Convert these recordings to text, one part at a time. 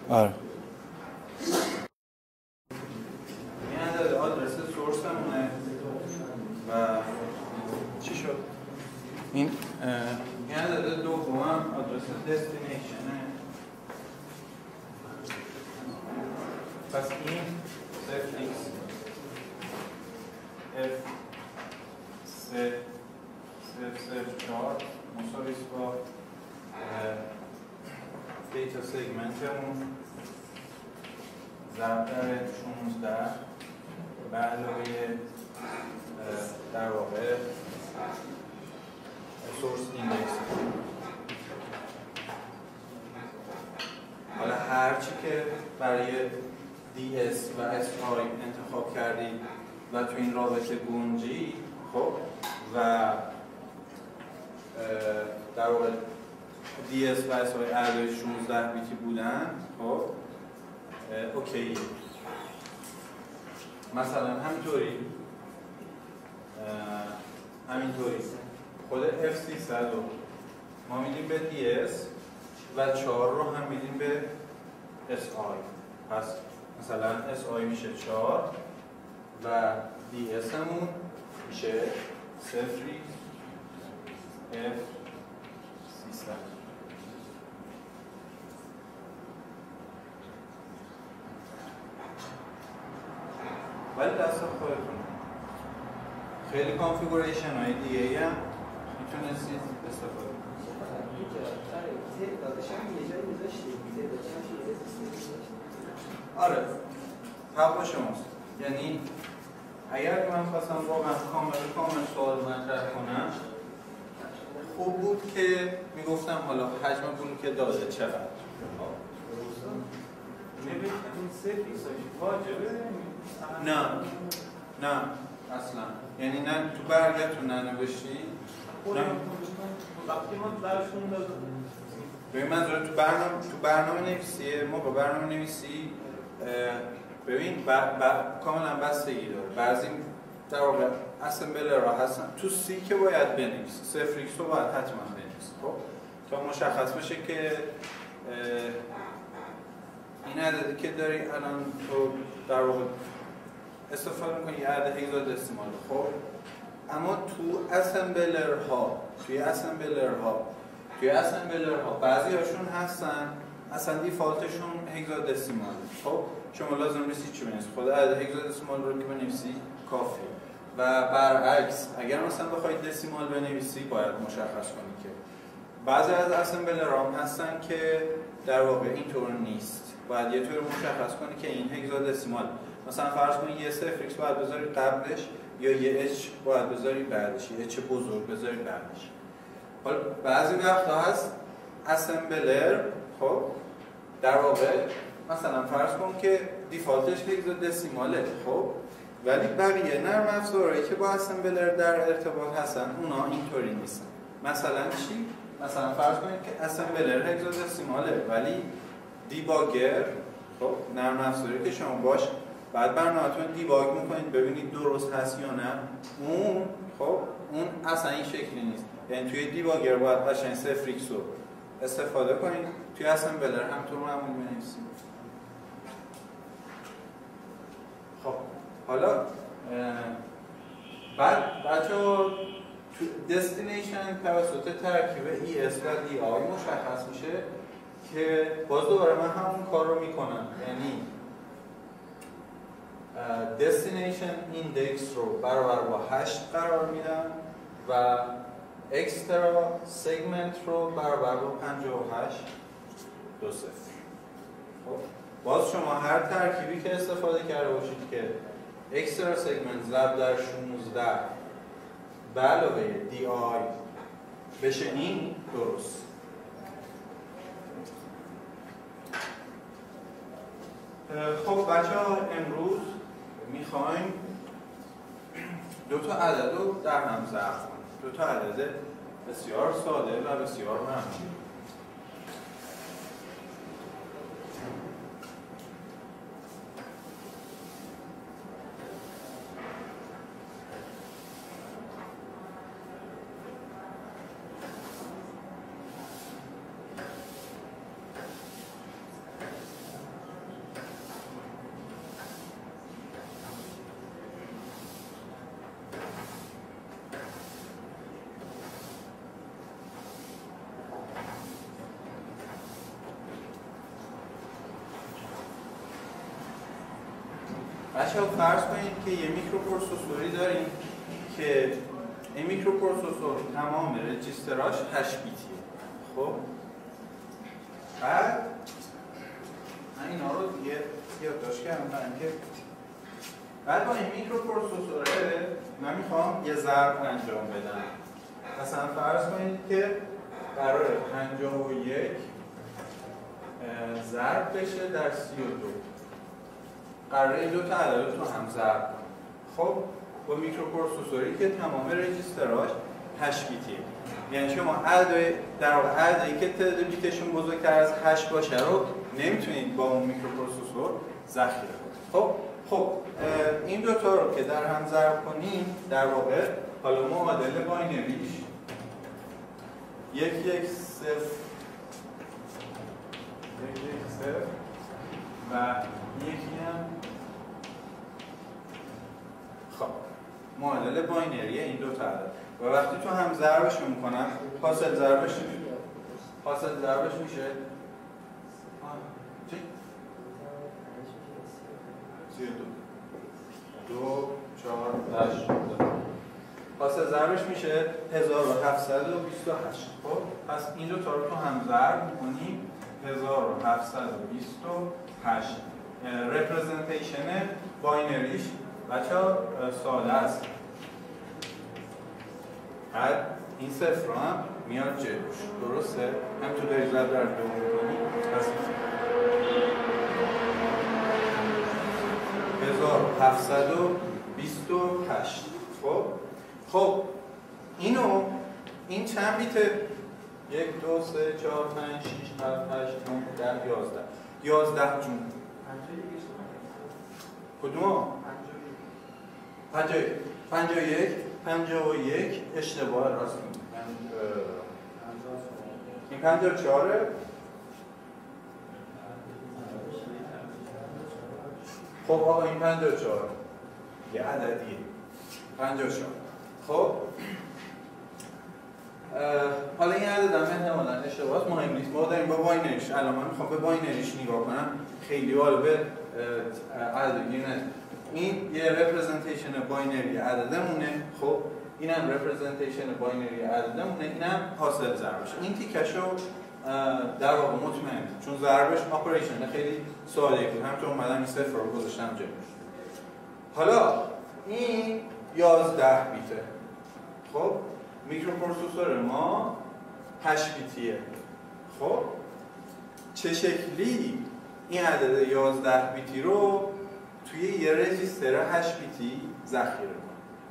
آره این عدد آدرس سورسمونه و چی شد؟ این عدد دوم آدرس دستینیشنه. پس این صفر x f 3.0.4 مساوی است با دیتا سگمنتمون ضرب در 16 به علاوه در واقع سورس ایندکس. حالا هرچی که برای DS و SI انتخاب کردید و تو این رابطه گنجی، خب و در واقع DS و SI اعداد 16 بیتی بودن، خب اوکی. مثلا همینطوری خود F300 رو ما میدیم به DS و 4 رو هم میدیم به SI. پس مثلا SI میشه 4 و DS همون میشه 0 F300. ولی دست خودتون خیلی کانفیگوریشن های دیگه ای هم میتونستید استفاده کنید. آره حق با شماست. یعنی اگر من خواستم واقعا کامل سوال مطرح کنم، خوب بود که میگفتم حالا حجم پولی که داده چقدر. این سفیس واجبه؟ نه اصلا. یعنی نه تو برگتون ننوشتی؟ نه وقتی ما درشون دادم ببین منظور تو برنامه نویسیه. ما با برنامه نویسی ببین کاملا بستگی داره. بعضی در واقع اسمبلر ها هستن تو سی که باید بنویسی، صفر ایکس رو باید حتما بنویسی، خب تا مشخص بشه که این عددی که داری الان تو در واقع استفاده می‌کنی یه عدد هگزادسیمال. خب اما تو اسمبلرها بعضی هاشون هستن اصلا دیفالتشون هگزادسیمال. خب شما لازم نیست چی بنویسی، خود عدد هگزادسیمال رو که بنویسی کافیه. و برعکس اگر مثلا بخواید دسیمال بنویسی باید مشخص کنی که بعضی از اسمبلرها هستن که در واقع اینطور نیست. باید یه طور مشخص کنی که این هگزادسیمال، مثلا فرض کنید یه صفر ایکس باید بذاری قبلش یا یه اچ باید بذاری بعدش، یه اچ بزرگ بذاری بعدش. حالا بعضی وقتا هست اسمبلر خب در واقع مثلا فرض کن که دیفالتش هگزادسیماله، خب ولی بقیه نرم افزارهایی که با اسمبلر در ارتباط هستن اونا اینطوری نیستن. مثلا چی؟ مثلا فرض کنید که اسمبلر هگزادسیماله ولی دیباگر، خب نرم افزاری که شما باش بعد برنامه‌تون دیباگ می‌کنید ببینید درست هست یا نه، اون اصلا این شکلی نیست. یعنی توی دیباگر باید قشنگ صفر ایکس رو استفاده کنید، توی اسمبلر همطور معمولی بنویسید. خب حالا بعد بچه‌ها تو دستینیشن توسط ترکیب ES و DI مشخص میشه که باز دوباره من همون کار رو میکنم. یعنی دستینیشن ایندکس رو برابر با 8 قرار میدم و اکسترا سگمنت رو برابر با 58 2 0. خب باز شما هر ترکیبی که استفاده کرده باشید که اکسترا سگمنت ضرب در 16 به علاوه دی آی بشه این درست. خب بچه‌ها امروز میخوایم دو تا عدد رو در هم ضرب کنیم. دو تا عدد بسیار ساده و بسیار معمولی. بچه‌ها فرض کنید که یه میکروپروسسوری داریم که این میکروپروسسور تمام رجیستراش 8 بیتیه. خب بعد من اینا رو دیگه یادداشت کردم برای اینکه بعد با این میکروپروسسوره من میخوام یه ضرب انجام بدم. مثلا فرض کنید که قرار 51 ضرب بشه در 32. قراره این دو تا عدد رو هم ضرب کنم. خب با میکروپروسسوری که تمام رجیستراش 8 بیتیه، یعنی شما در واقع عددی که تعداد بیتشون بزرگتر از 8 باشه رو نمیتونید با اون میکروپروسسور ذخیره کنید. خب این دو تا رو که در هم ضرب کنیم در واقع حالا معادل باینریش 1 1 0 1 1 0 و یکی هم خب معادل باینری این دو تا عدد و وقتی تو هم ضربش میکنم حاصل ضربش میشه چی؟ 32 4 8 حاصل ضربش میشه 1728. خب پس این دو تا رو تو هم ضرب میکنیم 1728. رپرزنتیشن باینریش بچه‌ها ساده است. بعد این صفر هم میاد جلوش، درسته؟ هم تو داری ضرب در دو میکنی پس 1728. خب این چند بیته؟ 1 2 3 4 5 6 7 8 9 10 11 جون. کدوم؟ 51 اشتباه راست میگم. این 54 خب آقا این 54 یه عددیه 54. خب حالا این عدد هم احتمالاً اشتباهات مهم نیست. ما داریم با باینریش، الان من میخوام به باینریش نگاه کنم، خیلی حالا به عدد گیر نده. این یه رپرزنتیشن باینری عددمونه. خب اینم رپرزنتیشن باینری عددمونه، اینم حاصل ضربش. این تیکشو در واقع مطمئن چون ضربش اپریشن خیلی ساده بود، همونطور اومدم این صفر رو گذاشتم جلوش. حالا این 11 بیته. خب میکروپروسسور ما 8 بیتیه. خب چه شکلی این عدد 11 بیتی رو توی یه رجیستر 8 بیتی ذخیره کنم؟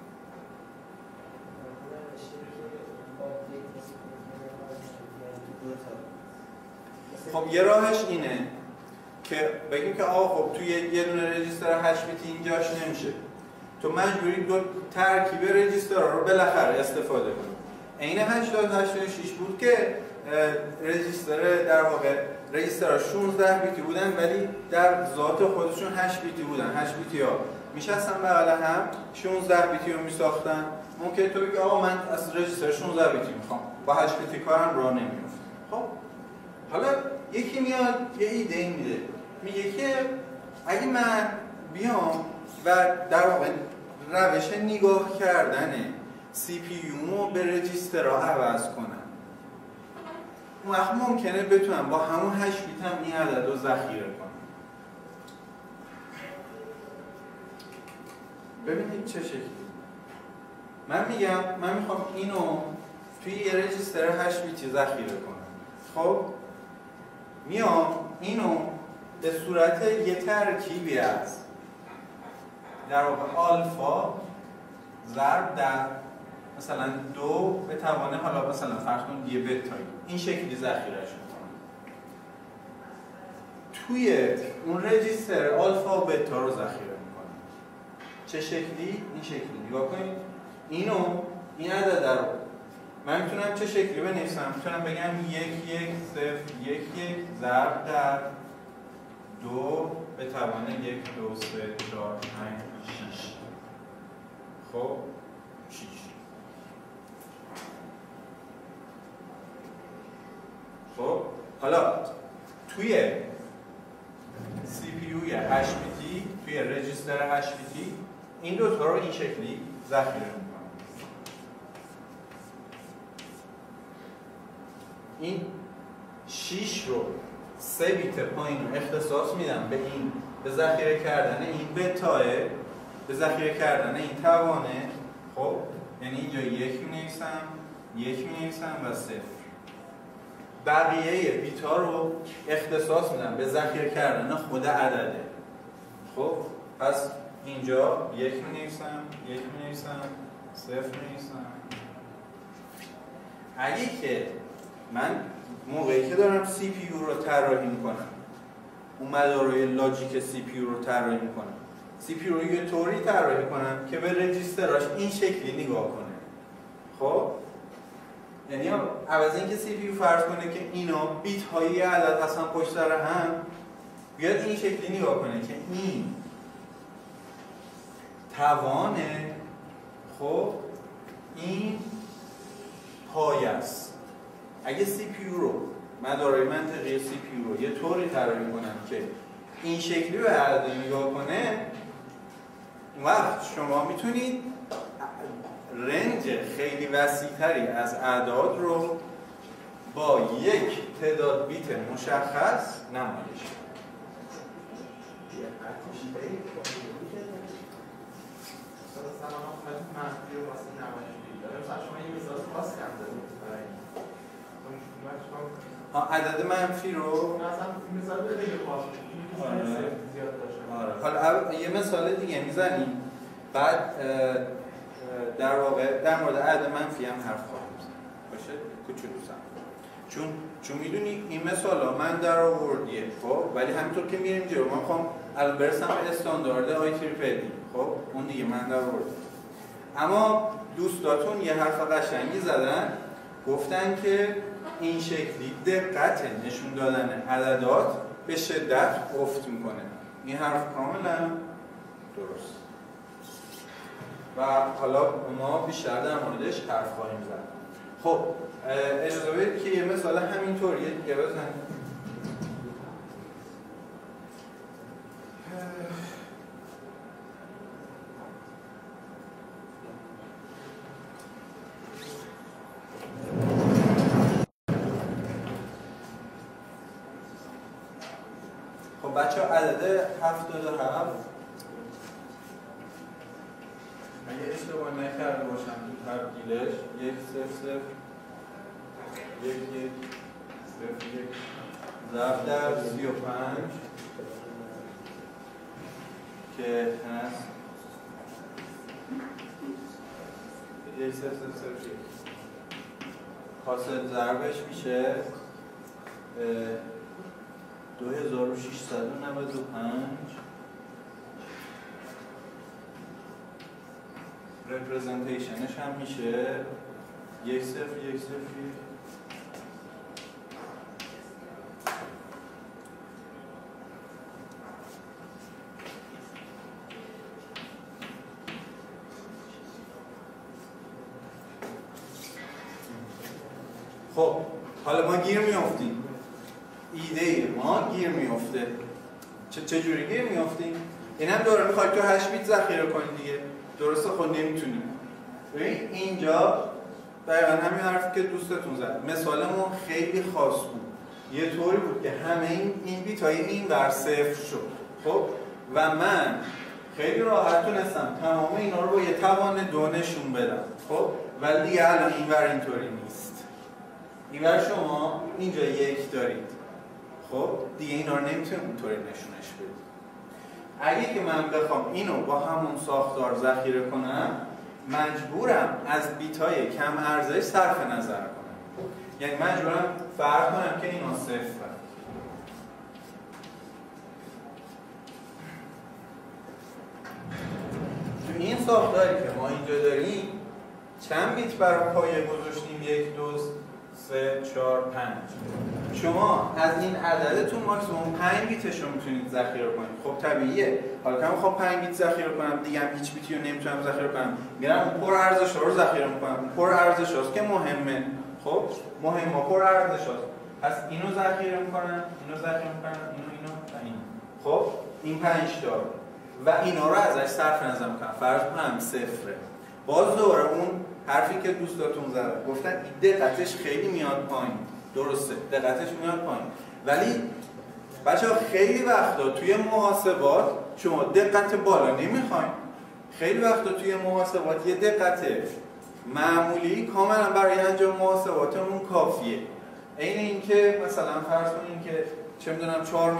خب یه راهش اینه که بگیم که آقا خب توی یه دونه رجیستر 8 بیتی اینجاش نمیشه، تو مجبوری دو ترکیب رجیسترها رو بالاخره استفاده کنی. عین 8086 بود که رجیستر در واقع رجیسترها 16 بیتی بودن ولی در ذات خودشون 8 بیتی بودن. 8 بیتی ها میشستن بغل هم 16 بیتی رو میساختن. ممکنه تو بگی آقا من از رجیستر 16 بیتی میخوام، با 8 بیتی کارم راه نمیفته. خب حالا یکی میاد یه ایده میده، میگه که اگه من بیام و در واقع روش نگاه کردن سی پی یو رو به رجیسترها عوض کنم، اون وقت ممکنه بتونم با همون 8 بیت هم این عدد رو ذخیره کنم. ببینید چه شکلی. من میگم من میخوام اینو توی یه رجیستر 8 بیتی ذخیره کنم. خب میام اینو به صورت یه ترکیبی از در واقع آلفا ضرب در مثلا 2 به توان حالا مثلا فرض کن یه بتایی این شکلی ذخیره‌اش می‌کنم. توی اون رجیستر آلفا و بتا رو ذخیره می‌کنم. چه شکلی؟ این شکلی. نگاه کنید. این عدد رو من میتونم چه شکلی بنویسم؟ میتونم بگم 1 1 0 1 1 ضرب در 2 به توان 1 2 3 4 5 6. خب 6. خب حالا توی CPU 8 بیتی توی رجیستر 8 بیتی این دوتا رو این شکلی ذخیره میکنم. این 6 رو 3 بیت پایین رو اختصاص میدم به این، به ذخیره کردن این بتاه، به ذخیره کردن این توانه. خب یعنی اینجا 1 می‌نویسم، 1 می‌نویسم و 0. بقیه بیت‌ها رو اختصاص میدم به ذخیره کردن خود عدده. خب پس اینجا 1 می‌نویسم، 1 می‌نویسم، 0 می‌نویسم. اگه که من موقعی که دارم CPU رو طراحی می‌کنم، اون مدارای لاجیک CPU رو طراحی می‌کنم، CPU رو یه طوری طراحی کنم که به رجیستراش این شکلی نگاه کنه. خب یعنی عوض اینکه CPU فرض کنه که اینا بیت های عدد اصلا پشت سر هم، بیاد این شکلی نگاه کنه که این توانه، خب این پایه است. اگه CPU رو، مدارای منطقی CPU رو یه طوری طراحی کنم که این شکلی به عدد نگاه کنه، اون وقت شما میتونید رنج خیلی وسیع‌تری از اعداد رو با یک تعداد بیت مشخص نمایش عدد منفی رو حالا یه مثال دیگه میزنیم، بعد در واقع در مورد عدد منفی هم حرف خواهیم زد. باشه کوچولو چون میدونی این مثالا من در آوردیه. خب ولی همینطور که میریم جلو، من میخوام الان برسم به استاندارد آی تریپلی. خب اون دیگه من در آوردم. اما دوستاتون یه حرف قشنگی زدن، گفتن که این شکلی دقت نشون دادن عددات به شدت افت میکنه. این حرف کاملا درست و حالا ما بیشتر در موردش حرف خواهیم زد. خب اجازه بدید که یه مثال همینطوریه دیگه بزنیم. خب بچه ها عدد 77 اگه اشتباه نکرده باشم تو تبدیلش 1 0 0 1 1 0 1 ضرب در 35 که هست 1 0 0 0 1 حاصل ضربش میشه 2695. رپرزنتیشنش هم میشه 1 0 1 0 خب حالا ما گیر میافتیم، ایده ما گیر میافته. چه جوری گیر میافتیم؟ این هم دوره میخواید تو 8 بیت ذخیره کنید دیگه. درسته خود نمیتونیم. ببین اینجا دقیقا همین حرفی که دوستتون زد، مثالمون خیلی خاص بود. یه طوری بود که همه این بیت های این ور صفر شد. خب و من خیلی راحت تونستم تمام اینا رو با یه توان 2 نشون بدم. خب ولی دیگه الان این ور اینطوری نیست. این ور شما اینجا 1 دارید. خب دیگه اینا رو نمیتونم اونطوری نشونش بدم. اگه که من بخوام اینو با همون ساختار ذخیره کنم، مجبورم از بیتای کم ارزش صرف نظر کنم. یعنی مجبورم فرض کنم که اینا صفر. تو این ساختاری که ما اینجا داریم چند بیت برای پایه گذاشتیم؟ 1 2 3 4 5. شما از این عددتون ماکسیموم 5 بیتش رو میتونید ذخیره کنید. خب طبیعیه. حالا که من میخوام 5 بیت ذخیره کنم، دیگه هم هیچ بیتی رو نمیتونم ذخیره کنم، میرم اون پر ارزش رو ذخیره میکنم. اون پر ارزش هاست که مهمه. خب مهمه پر ارزش هاست. پس اینو ذخیره میکنم، اینو ذخیره میکنم، اینو و اینو. این 5 تا و اینا رو ازش صرف نظر میکنم، فرض کنم صفره. باز دوباره اون حرفی که دوستاتون زدن گفتن دقتش خیلی میاد پایین، درسته دقتش میاد پایین، ولی بچه‌ها خیلی وقتا توی محاسبات شما دقت بالا نمیخواین. خیلی وقتا توی محاسبات یه دقت معمولی کاملا برای انجام محاسباتمون کافیه. عین اینکه مثلا فرض کنین که چه میدونم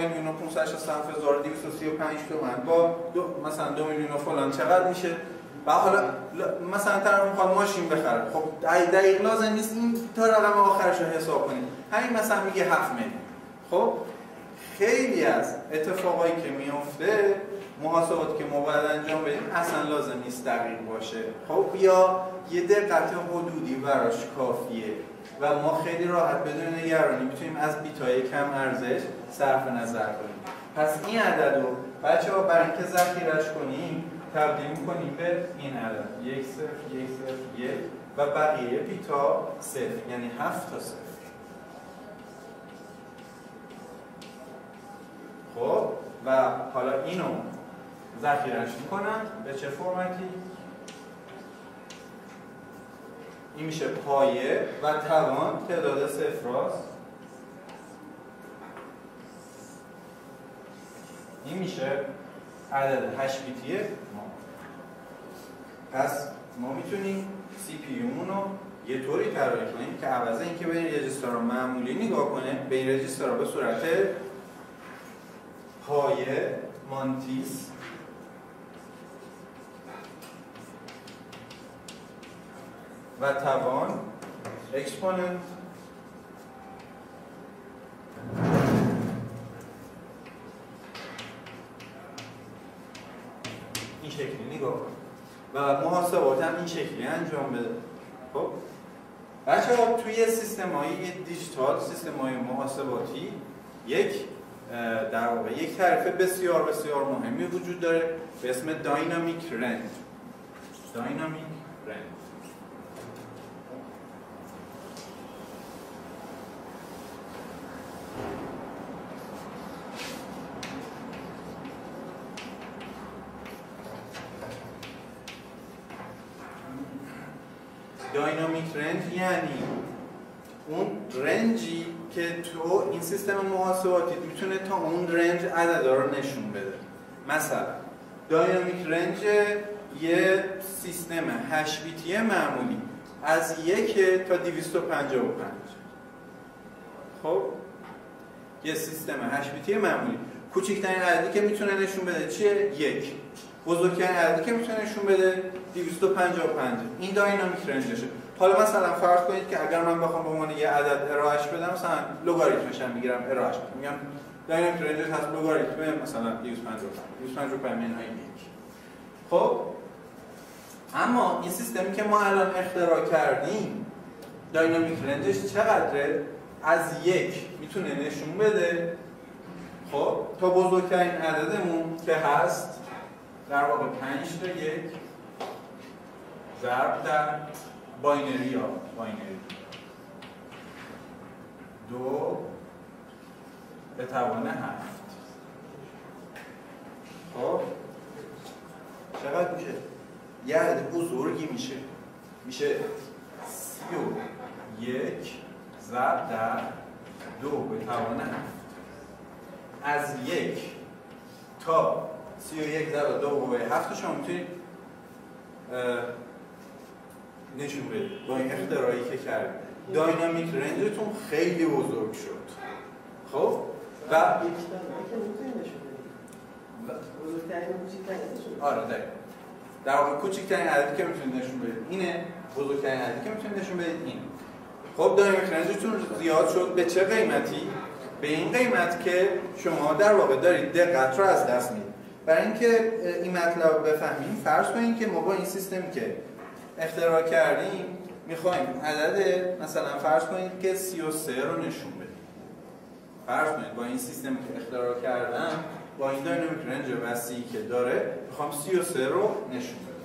4,567,235 تومان با مثلا 2 میلیون و فلان چقدر میشه؟ و حالا مثلا طرف میخواد ماشین بخره، خب دقیق لازم نیست این تا رقم آخرش رو حساب کنیم، همین مثلا میگه 7 میلیون. خب خیلی از اتفاقایی که میفته محاسباتی که ما باید انجام بدیم اصلا لازم نیست دقیق باشه، خب یا یه دقت حدودی براش کافیه و ما خیلی راحت بدون نگرانی میتونیم از بیتای کم ارزش صرف نظر کنیم. پس این عدد رو بچه‌ها برای اینکه ذخیره‌اش کنیم تبدیل می‌کنیم به این عدد 1 0 1 0 1 و بقیه بیتا 0، یعنی 7 تا 0. خب و حالا اینو ذخیره‌اش می‌کنم به چه فرمتی؟ این میشه پایه و توان تعداد صفراست. این میشه عدد 8 بیتی ما. پس ما میتونیم سی پی یومون رو یه طوری طراحی کنیم که عوض اینکه به این رجیستر رو معمولی نگاه کنه، به این رجیستر رو به صورت پایه مانتیس و توان اکسپوننت این شکلی نگاه کنیم و محاسبات هم این شکلی انجام بده. خب بچه‌ها توی سیستم‌های دیجیتال، سیستم‌های محاسباتی در واقع یک تعریف بسیار بسیار مهمی وجود داره به اسم داینامیک رنج. داینامیک رنج داینامیک رنج یعنی اون رنجی که تو این سیستم محاسباتی میتونه تا اون رنج عددا رو نشون بده. مثلا داینامیک رنج یه سیستم 8 بیتی معمولی از 1 تا 255. خب یه سیستم 8 بیتی معمولی کوچکترین عددی که میتونه نشون بده چیه؟ 1. بزرگترین عددی که میتونه نشون بده 255. این داینامیک رنجشه. حالا مثلا فرض کنید که اگر من بخوام به عنوان یه عدد ارائهش بدم، مثلا لگاریتمش هم میگیرم ارائهش میگم داینامیک رنج هست لگاریتم مثلا 255 منهای 1. خب اما این سیستمی که ما الان اختراع کردیم داینامیک رنجش چقدره؟ از 1 میتونه نشون بده خب تا بزرگترین عددمون که هست در واقع 5 تا 1 ضرب در باینری یا باینری 2 به توان 7. خب چقدر میشه؟ یه عدد بزرگی میشه 31 ضرب در 2 به توان 7. از 1 تا 31 ضرب 2 به 7 شما میتونید نشون بدید با این اختراعی که کردید. داینامیک رنجتون خیلی بزرگ شد. خب و آره در واقع کوچکترین عددی که میتونید نشون بدید اینه، بزرگترین عددی که میتونید نشون بدید اینه. خب داینامیک رنجتون زیاد شد به چه قیمتی؟ به این قیمت که شما در واقع دارید دقت رو از دست میدید. برای اینکه این مطلب رو بفهمیم فرض کنید که ما با این سیستمی که اختراع کردیم میخوایم عدد مثلا فرض کنید که 33 رو نشون بدیم. فرض کنید با این سیستمی که اختراع کردم با این داینامیک رنج وسیعی که داره میخوام 33 رو نشون بدم.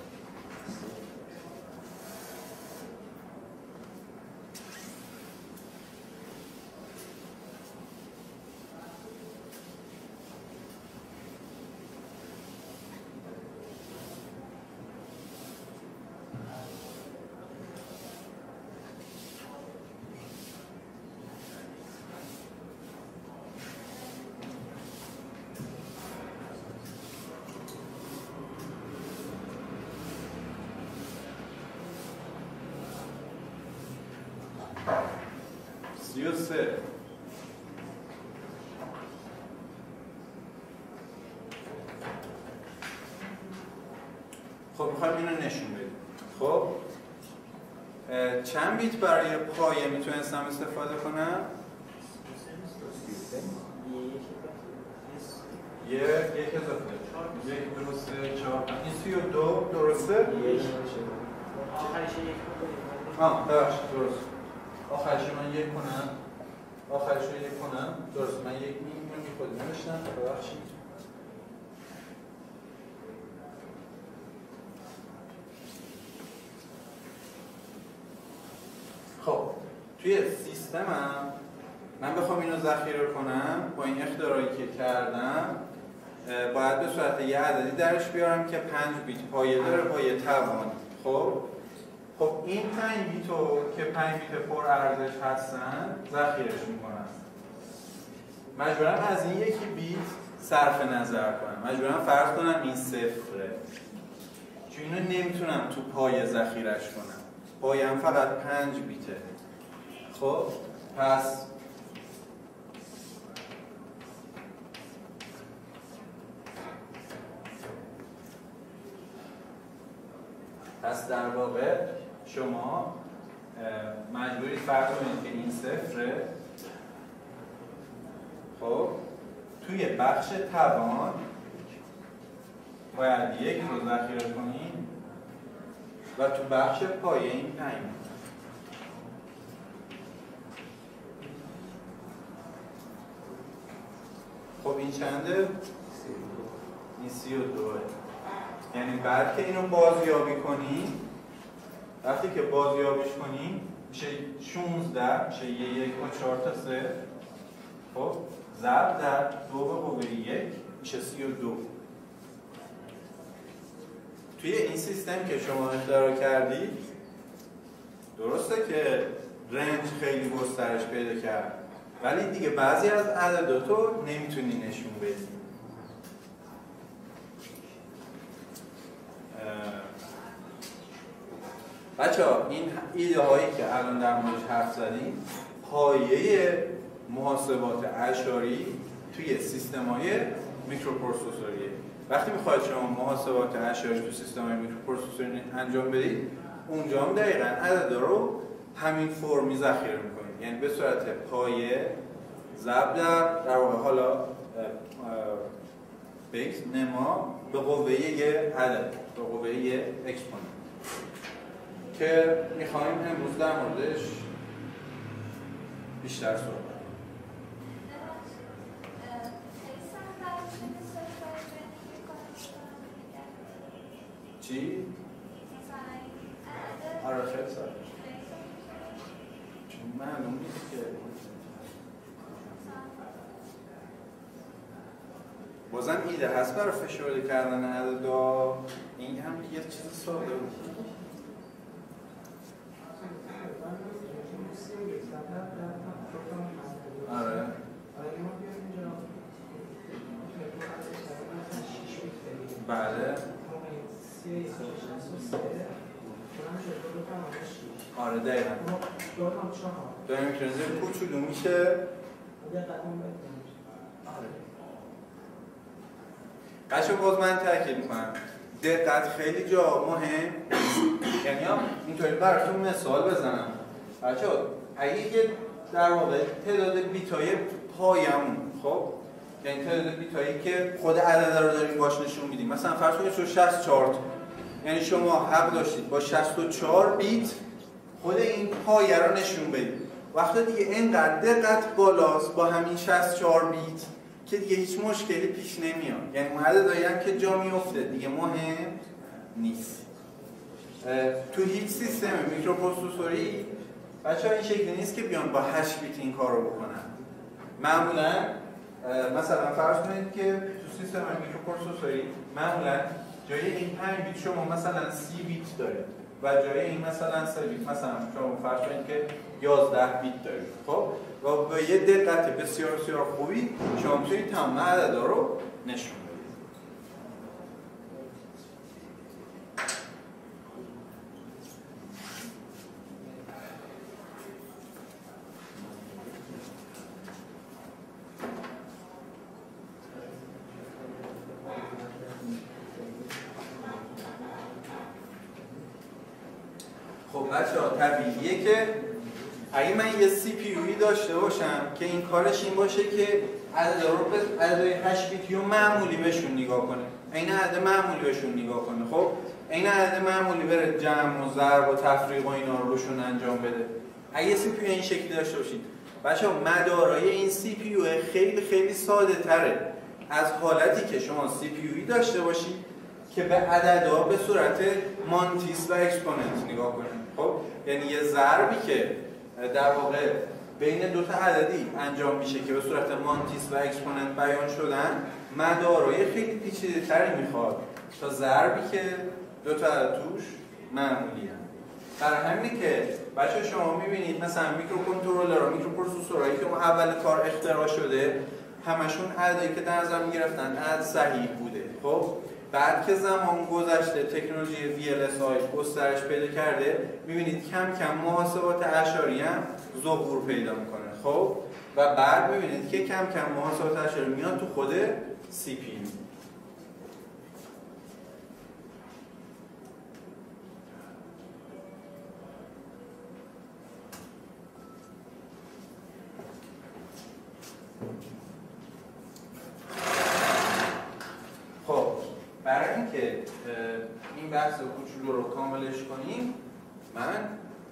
33. خب میخوایم اینو نشون بدیم. خب چند بیت برای پایه میتونستم استفاده کنم؟ یک اضافه. یک درسته، 4 این 32 درسته؟ ببخشید درست. آخرش من یک کنم. درست من یک میگم خود نوشتم. ببخشید. خب توی سیستمم من بخوام اینو ذخیره کنم با این اختراعی که کردم باید به صورت یه عددی درش بیارم که 5 بیت پایه داره با یه توان. خب این 5 بیتو که 5 بیت پر ارزش هستن ذخیرش میکنم. مجبورم از این یکی بیت صرف نظر کنم. مجبورم فرض کنم این صفره. چون اینو نمیتونم تو پایه ذخیرش کنم. پایم فقط 5 بیته. خب پس در واقع شما مجبورید فرض کنید که این صفره. خب توی بخش توان باید یک رو ذخیره کنید و تو بخش پایه این 5. خب این چنده؟ این 32. یعنی بعد که اینو بازیابی کنی، وقتی که بازیابیش کنی میشه 16 میشه 1 و 4 تا 3. خب ضرب در 2 به قوه 1 میشه 32. توی این سیستم که شما اختراع کردید درسته که رنج خیلی گسترش پیدا کرد، ولی دیگه بعضی از عدداتو نمیتونی نشون بدی. بچه‌ها این ایده هایی که الان در موردش حرف زدیم پایه محاسبات اعشاری توی سیستم های میکروپروسسوریه. وقتی میخواید شما محاسبات اعشاری تو سیستم های میکروپروسسوری انجام بدید، اونجا هم دقیقاً عدد رو همین فرمی ذخیره میکنید. یعنی به صورت پایه ضرب در واقع حالا بیس نما به قوه یه عدد، به قوه یه اکسپوننت که میخوایم امروز در موردش بیشتر صحبت کنیم. چی؟ آره خیلی سر چون معلوم نیست که بازم ایده هست برای فشرده کردن عددا. این هم یه چیز ساده بود. آره بله آره دقیقا داریم میتونزه کوچولو میشه. قشو باز من تاکید میکنم دقت خیلی جا مهم. یعنی اینطوری براتون مثال بزنم بچه‌ها، اگه یه در واقع تعداد بیتای پایمون، خب یعنی تعداد بیتایی که خود عدد رو داریم باش نشون میدیم، مثلا فرض کنید 64 تا، یعنی شما حق داشتید با 64 بیت خود این پایه رو نشون بدید. وقتی دیگه اینقدر دقت بالاست با همین 64 بیت که دیگه هیچ مشکلی پیش نمیاد. یعنی اون عددایی هم که جا میفته دیگه مهم نیست. تو هیچ سیستم میکروپروسسوری بچه‌ها این شکلی نیست که بیان با 8 بیت این کار رو بکنن. معمولا مثلا فرض کنید که تو سیستم میکروپروسسوری معمولا جای این 5 بیت شما مثلا 30 بیت دارید و جای این مثلا 3 بیت مثلا شما فرض کنید که 11 بیت دارید. خب و با یه دقت بسیار بسیار خوبی شما میتونید تمام عددا رو نشون بدید. بچه‌ها طبیعیه که اگه من یه سی پی یویی داشته باشم که این کارش این باشه که عددهای 8 بیتی رو معمولی بهشون نگاه کنه، این عدد معمولی بهشون نگاه کنه. خب این عدد معمولی بره جمع و ضرب و تفریق و اینا رو روشون انجام بده. اگه سی پی یو این شکلی داشته باشید بچه‌ها، مدارای این سی پی یو خیلی خیلی ساده تره از حالتی که شما سی پی یویی داشته باشید که به عددها به صورت مانتیس و اکسپوننت نگاه کنید. خب یعنی یه ضربی که در واقع بین دو تا عددی انجام میشه که به صورت مانتیس و اکسپوننت بیان شدن، مدارای خیلی پیچیده‌تری میخواد تا ضربی که دو تا عدد توش معمولی هست. برای همینه که بچه شما میبینید مثلا میکروکنترلرها، میکروپروسسورهایی که اون اول کار اختراع شده همشون عددی که در نظر میگرفتن عدد صحیح بوده. خب بعد که زمان گذشته تکنولوژی VLSI گسترش پیدا کرده، میبینید کم کم محاسبات اعشاری هم ظهور پیدا میکنه. خب و بعد میبینید که کم کم محاسبات اعشاری میاد تو خود CPU. برای اینکه این بحث کوچولو رو کاملش کنیم، من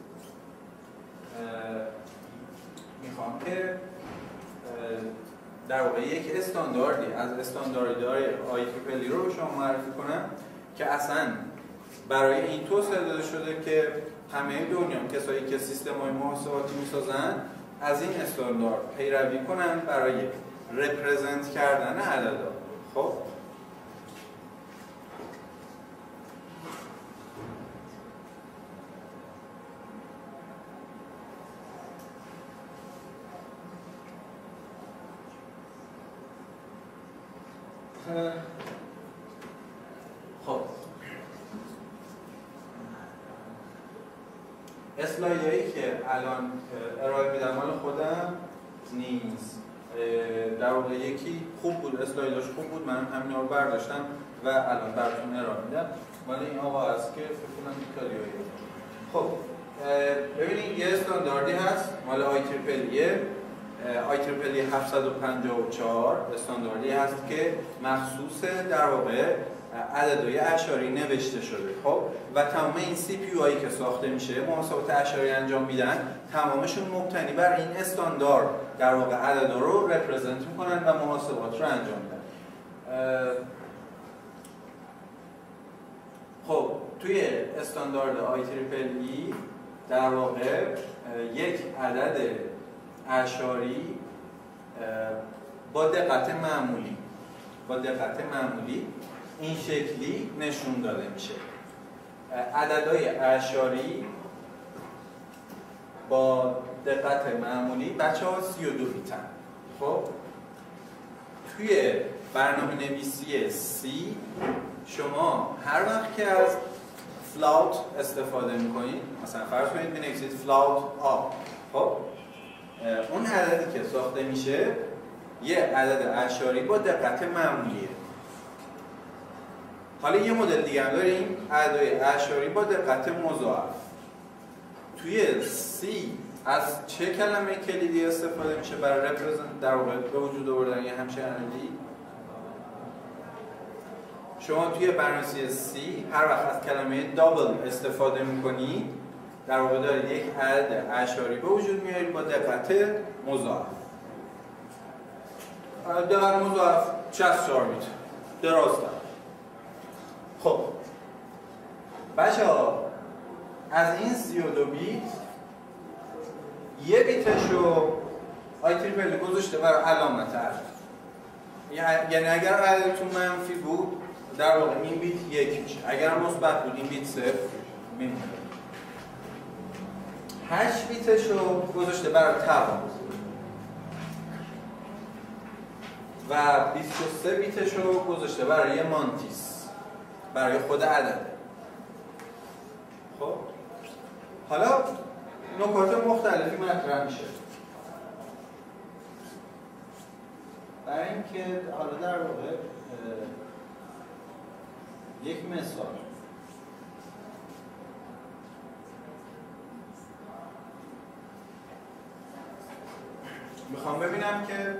میخوام که در واقع یک استانداردی از استانداردهای IEEE رو به شما معرفی کنم که اصلا برای این توسعه داده شده که همه دنیا کسایی که سیستم‌های محاسباتی میسازن از این استاندارد پیروی کنن برای رپرزنت کردن عددها. خب اسلایدهایی که الان ارائه میدم مال خودم نیست. در واقع یکی خوب بود، اسلایداش خوب بود، من همینا رو برداشتم و الان براتون ارائه میدم. مال این آقا هست که فکر کنم ایتالیایی. خب ببینید یه استانداردی هست مال IEEE 754 استانداردی هست که مخصوص در واقع عددهای اعشاری نوشته شده. خب و تمام این سی پی یو هایی که ساخته میشه محاسبات اعشاری انجام میدن، تمامشون مبتنی بر این استاندارد در واقع عددا رو رپرزنت میکنن و محاسبات رو انجام میدن. خب توی استاندارد IEEE در واقع یک عدد اعشاری با دقت معمولی این شکلی نشون داده میشه. عددهای اعشاری با دقت معمولی بچه‌ها 32 بیتن. خب توی برنامه نویسی C شما هر وقت که از فلاوت استفاده میکنید، مثلا فرض کنید بنویسید فلاوت آ، خب اون عددی که ساخته میشه یه عدد اعشاری با دقت معمولیه. حالا یه مدل دیگه هم داریم، عددهای اعشاری با دقت مضاعف. توی C از چه کلمه کلیدی استفاده میشه برای رپرزنت در واقع به وجود آوردن یه همچین عددی؟ شما توی برنامه‌نویسی C هر وقت از کلمه دابل استفاده میکنید در واقع دارید یک عدد اعشاری به وجود میارید با دقت مضاعف. دقت مضاعف 64 بیت درسته. خب بچه‌ها از این 32 بیت یه بیتشو IEEE گذاشته برای علامت عدد. یعنی اگر عددتون منفی بود در واقع این بیت 1 میشه، اگر مثبت بود این بیت 0 میمونه. 8 بیتشو گذاشته برای توان و 23 بیتشو گذاشته برای مانتیس، برای خود عدد. خب حالا نکات مختلفی مطرح میشه برای اینکه حالا در واقع یک مثال میخوام ببینم که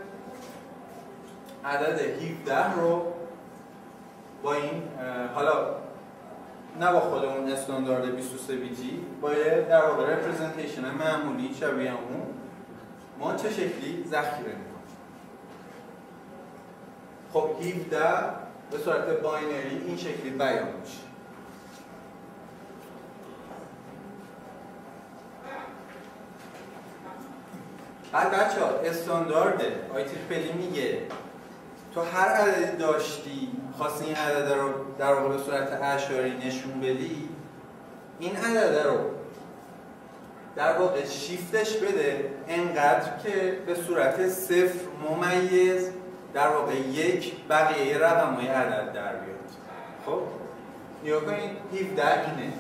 عدد 17 رو با این حالا نه با خودمون استاندارد 23 بیتی با یه در واقع رپرزنتیشن معمولی شبیه اون ما چه شکلی ذخیره می‌کنیم. خب 17 به صورت باینری این شکلی بیان میشه. بعد بچه‌ها استاندارد IEEE میگه تو هر عددی داشتی خواستی این عدد رو در واقع به صورت اعشاری نشون بدی، این عدد رو در واقع شیفتش بده انقدر که به صورت 0 ممیز در واقع 1 بقیه رقم‌های عدد در بیاد. خب نگاه کنید 17 اینه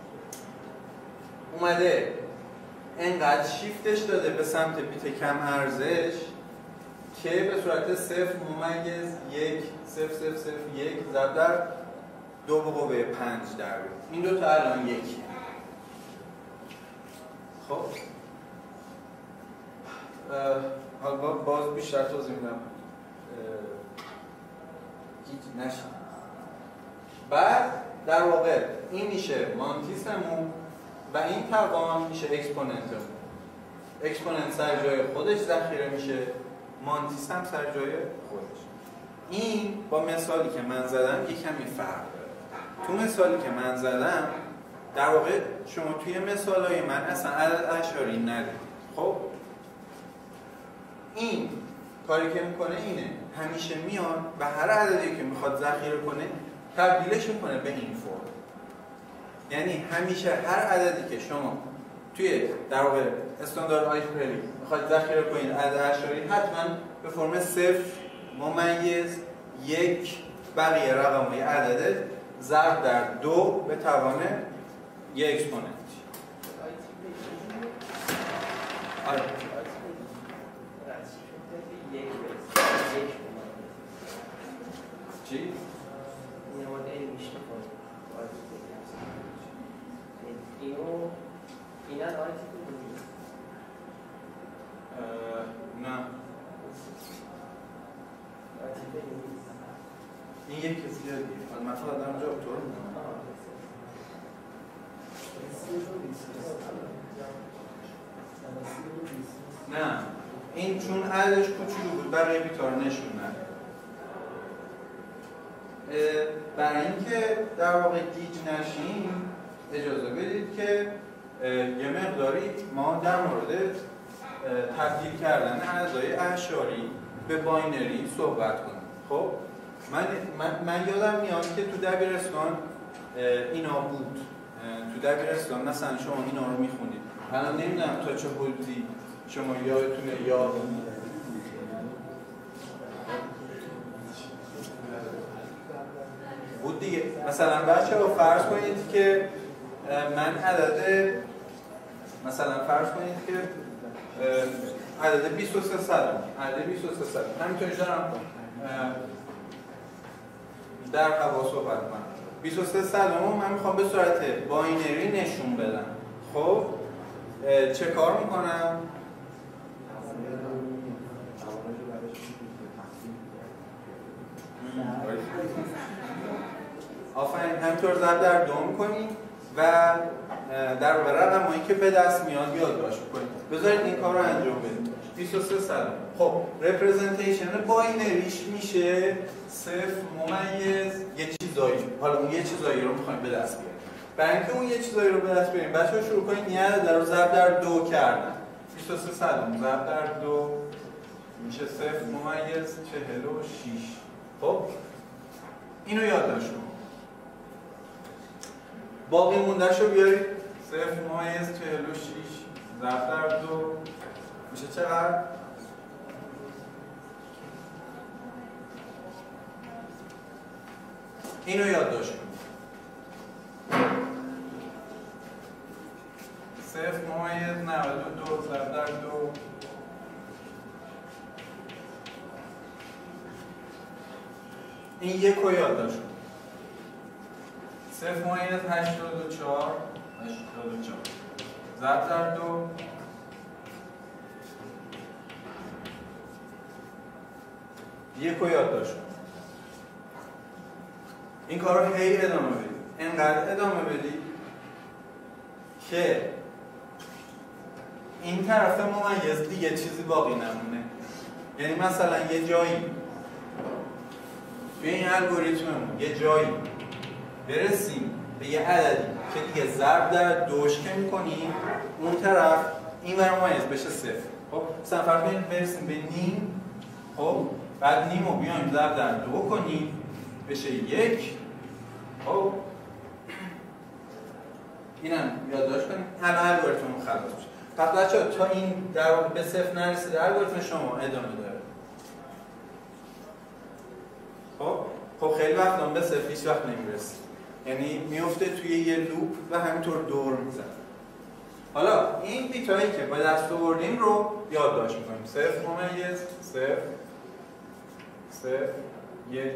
اومده انقدر شیفتش داده به سمت بیت کم ارزش که به صورت 0 ممیز 1 0 0 0 1 ضرب در 2 به قوه 5 در بیاد. این دو تا الان یکی. خب حالا باز بیشتر توضیح میدم گیج نشید. بعد در واقع این میشه مانتیسمون و این توان میشه اکسپوننتمون. اکسپوننت سر جای خودش ذخیره میشه، مانتیس هم سر جای خودش. این با مثالی که من زدم یک کمی فرق داره. تو مثالی که من زدم در واقع شما توی مثالای من اصلا عدد اعشاری ندید. خب این کاری که میکنه اینه همیشه میاد و هر عددی که میخواد ذخیره کنه تبدیلش میکنه به این فرم. یعنی همیشه هر عددی که شما توی در واقع استاندارد IEEE میخواد ذخیره کنید عدد اعشاری حتما به فرم 0 ممیز 1 بقیه رقم‌های عدد ضرب در 2 به توان یک اکسپوننت. آره. چی؟ نه این یک کسی زیادی من فقط دارم جا طور میکنم. نه این چون عددش کوچولو بود بقیه بیتار نشون نده. برای اینکه در واقع گیج نشیم اجازه بدید که یه مقداری ما در مورد تبدیل کردن عددهای اعشاری به باینری صحبت کنیم. خب من یادم میاد که تو دبیرستان اینا بود. تو دبیرستان مثلا شما اینا رو میخونید. الان نمیدونم تا چه حدودی شما یادتونه یا بود دیگه. مثلا بچه‌ها فرض کنید که من مثلا فرض کنید که عدد 23 صدم همینطوری دارم در هوا صحبت کنم. 23 صدم من میخوام به صورت باینری نشون بدم. خب چه کار میکنم؟ آفرین همینطور ضرب در 2 میکنیم و در واقع رقمایی که به دست میاد یادداشت کنید. بذارید این کار رو انجام بدید. 23 صدم. خب رپرزنتیشن باینریش میشه 0 ممیز یه چیزایی. حالا اون یه چیزایی رو میخوایم به دست بیاریم. برای اینکه اون یه چیزایی رو به دست بیاریم بچه‌ها شروع کنید این عدد رو ضرب در 2 کردن. 23 صدم ضرب در 2 میشه 0 ممیز 46. خب اینو یادداشت کنید. باقی مونده‌ش رو بیارید 0 ممیز 46 ضرب در 2 میشه چقدر؟ اینو یادداشت کنید. 0 ممیز 92 ضرب در 2 این یک رو یادداشت کنید. 0 ممیز 84 ضرب در 2 1 رو یادداشت کن. این کار رو هی ادامه بدی، انقدر ادامه بدی که این طرف ممیز دیگه چیزی باقی نمونه. یعنی مثلا یه جایی توی این الگوریتممون یه جایی برسیم به یه عددی که دیگه ضرب در دوش که می‌کنیم اون طرف این ور ممیز بشه 0. خب مثلا فرض کنید برسیم به نیم، خب بعد نیم رو بیایم ضرب در 2 کنیم بشه 1. خب اینم یادداشت کنیم. الان الگوریتممون خلاص میشه. پس بچه‌ها تا این در واقع به 0 نرسیده الگوریتم شما ادامه داره. خب خیلی وقت هم به 0 هیچ وقت نمیرسه، یعنی میفته توی یه لوپ و همینطور دور میزنه. حالا این بیتایی که با دست آوردیم رو یادداشت میکنیم. 0 ممیز 0 0 1 1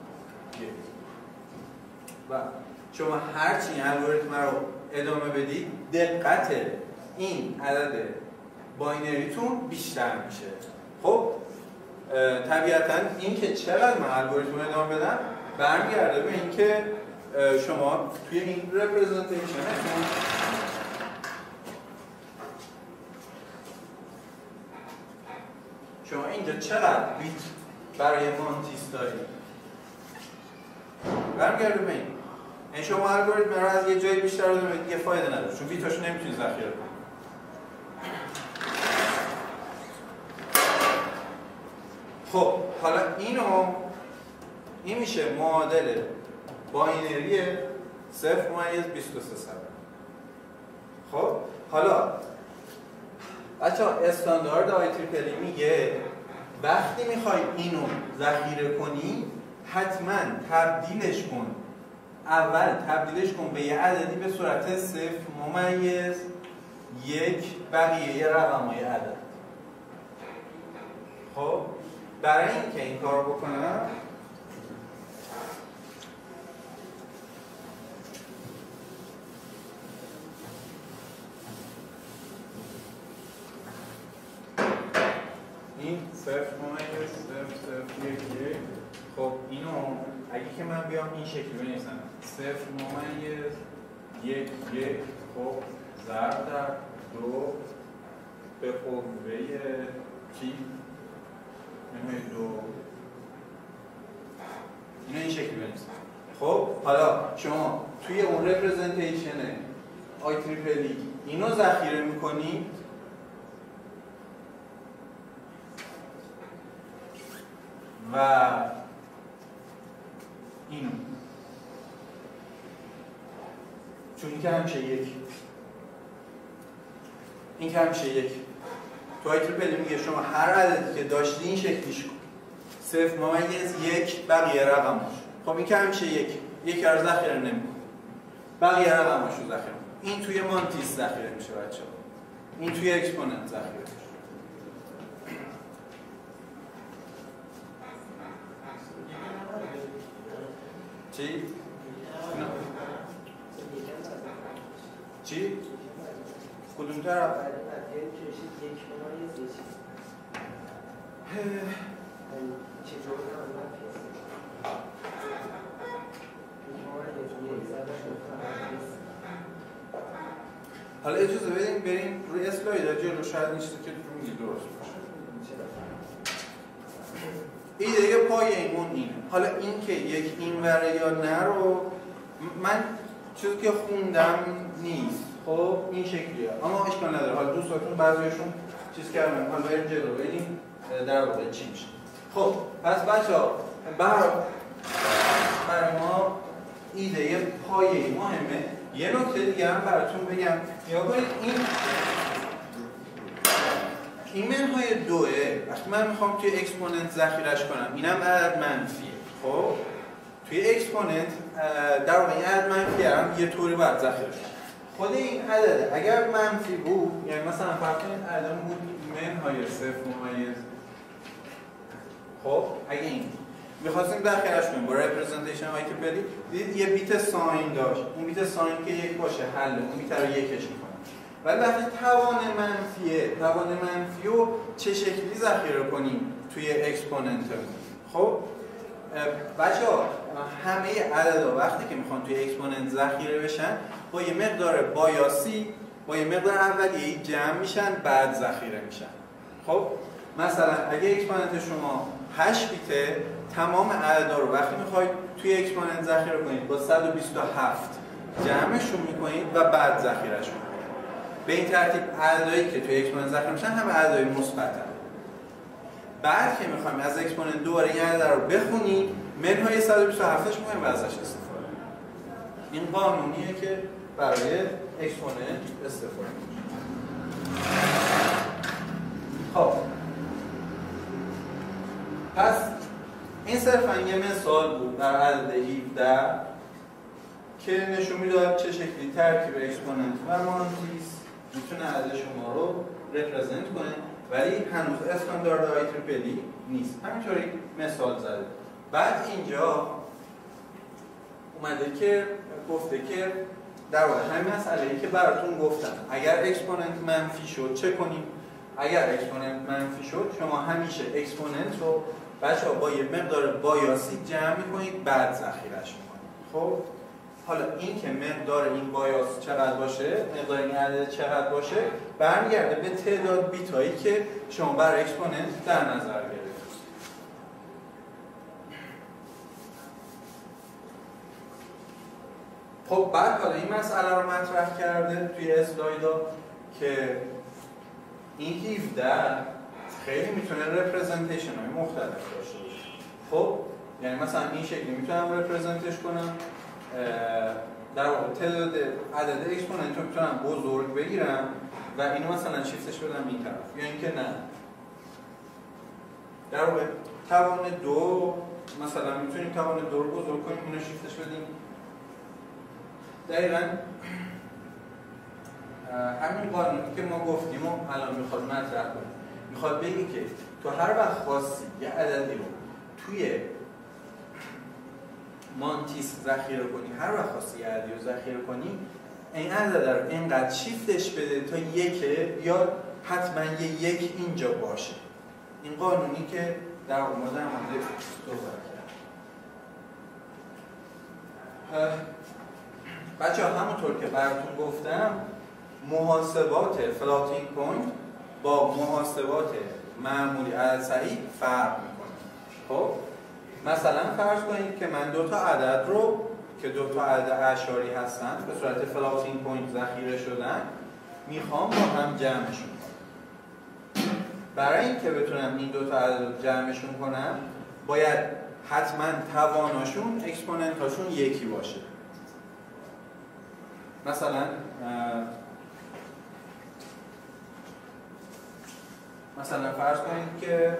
و شما هرچی این الگوریتم رو ادامه بدید دقت این عدد باینریتون بیشتر میشه. خب طبیعتاً این که چقدر من الگوریتم ادامه بدم برمیگرده به این که شما توی این رپرزنتیشنتون شما اینجا چقدر بیت برای مانتیس دارید برمیگرده به این. این شما الگوریتم رو از یه جایی بیشتر ادامه بدید یه فایده نداره، چون بیتاشو نمیتونید ذخیره کنید. خب حالا این میشه معادل باینری 0 ممیز 23. خب حالا بچه‌ها استاندارد IEEE میگه وقتی میخوای اینو ذخیره کنی حتما تبدیلش کن. اول تبدیلش کن به یه عددی به صورت 0 ممیز 1 بقیه رقم‌های عدد. خب برای اینکه این کار رو بکنم این 0 ممیز 0 0 1 1. خب اینو اگه که من بیام این شکلی بنویسم 0 ممیز 1 1 خب ضرب در 2 به قوه چی؟ نمه 2 اینو این شکلی بنویسم. خب حالا شما توی اون رپرزنتیشن IEEE اینو ذخیره میکنی و اینو چون این که همیشه 1 این که همیشه 1 تو IEEE میگه شما هر عددی که داشتی این شکلیش کن 0 ممیز 1 بقیه رقماش. خب این که همیشه 1 رو ذخیره نمی‌کنه بقیه رقماش رو ذخیره. این توی مانتیس ذخیره میشه بچه‌ها، این توی اکسپوننت ذخیره میشه. چی؟ چی؟ کدوم طرف؟ حالا اجازه بدیم بریم روی اسلاید جلو، شاید این چیزی که رو میگی درست باشه. ایده پای ایمون اینه. حالا این که یک این وره یا نه رو من چیزی که خوندم نیست. خب این شکلیه اما اشکال نداره. حالا دوستاتون بعضیشون چیز کردن، حالا بریم جلو ببینیم در واقع چی میشه. خب پس بچه‌ها برای ما ایده پایه‌ای مهمه. یه نکته دیگه هم براتون بگم، یا باید این منهای دوه وقتی من میخوام توی اکسپوننت ذخیرش کنم اینم عدد منفیه. خب توی اکسپوننت در واقع این عدد منفی هم یه طوری باید ذخیرش کنم. خود این عدد اگر منفی بود، یعنی مثلا فرض کنید عدد بود منهای 0 ممیز، خب اگه این می‌خواستیم ذخیرش کنیم با رپرزنتیشن IEEE دیدید یه بیت ساین داشت. این بیت ساین که 1 باشه حل، اون بیت رو 1 می‌کنه. ولی وقتی توان منفی رو چه شکلی ذخیره کنیم توی اکسپوننت؟ خب بچه‌ها همه عددا وقتی که میخوان توی اکسپوننت ذخیره بشن با یه مقدار بایاسی با یه مقدار اولیه‌ای جمع میشن بعد ذخیره میشن. خب مثلا اگه اکسپوننت شما 8 بیته تمام عددا رو وقتی میخواید توی اکسپوننت ذخیره کنید با 127 جمعشون میکنید و بعد ذخیرهشون میکنید. به این ترتیب عددهایی که توی اکسپوننت ذخیره میشن همه عددهای مثبتن. بعد که میخوایم از اکسپوننت دوباره این عدد رو بخونیم منهای 127ش میخوایم و ازش استفاده کنیم. این قانونیه که برای اکسپوننت استفاده کنیم. خب پس این صرفا یه مثال بود در عدد 17 که نشون میداد چه شکلی ترکیب اکسپوننت و مانتیس میتونه عدد شما رو رپرزنت کنه، ولی هنوز استاندارد IEEE نیست. همینطوری مثال زده. بعد اینجا اومده که گفته که در واقع همین مسئله‌ای که براتون گفتم اگر اکسپوننت منفی شد چه کنیم؟ اگر اکسپوننت منفی شد شما همیشه اکسپوننت رو بچه‌ها با یه مقدار بایاسی جمع می‌کنید بعد ذخیره‌اش می‌کنید. خب حالا این که مقدار این بایاس چقدر باشه، مقدار این عدد چقدر باشه برمیگرده به تعداد بیتایی که شما برای اکسپوننت در نظر گرفتید. خب بعد حالا این مسئله رو مطرح کرده توی اسلایدا که این 17 خیلی میتونه رپرزنتیشن های مختلف داشته باشه. خب یعنی مثلا این شکلی میتونم رپرزنتش کنم، در واقع تعداد عدد اکسپوننت رو میتونم بزرگ بگیرم و اینو مثلا شیفتش بدم این طرف، یا اینکه نه در واقع توان 2 مثلا میتونیم توان 2 رو بزرگ کنیم اینو شیفتش بدیم. دقیقاً همین قانونی که ما گفتیم و الان میخواد مطرح کنیم، میخواد بگی که تو هر وقت خواستی یه عددی رو توی مانتیس ذخیره کنی، هر وقت خواستی یه عددی رو ذخیره کنی این عدد رو اینقدر شیفتش بده تا یکه یا حتما یه یک اینجا باشه. این قانونی که در واقع ما در مورد صحبت کردیم. بچه‌ها همونطور که براتون گفتم محاسبات فلاتینگ پوینت با محاسبات معمولی عدد صحیح فرق میکنه. خب مثلا فرض کنید که من دو تا عدد رو که دو تا عدد اعشاری هستن به صورت فلاتینگ پوینت ذخیره شدن میخوام با هم جمعشون کنم. برای اینکه بتونم این دو تا عدد رو جمعشون کنم باید حتما تواناشون اکسپوننت هاشون یکی باشه. مثلا فرض کنید که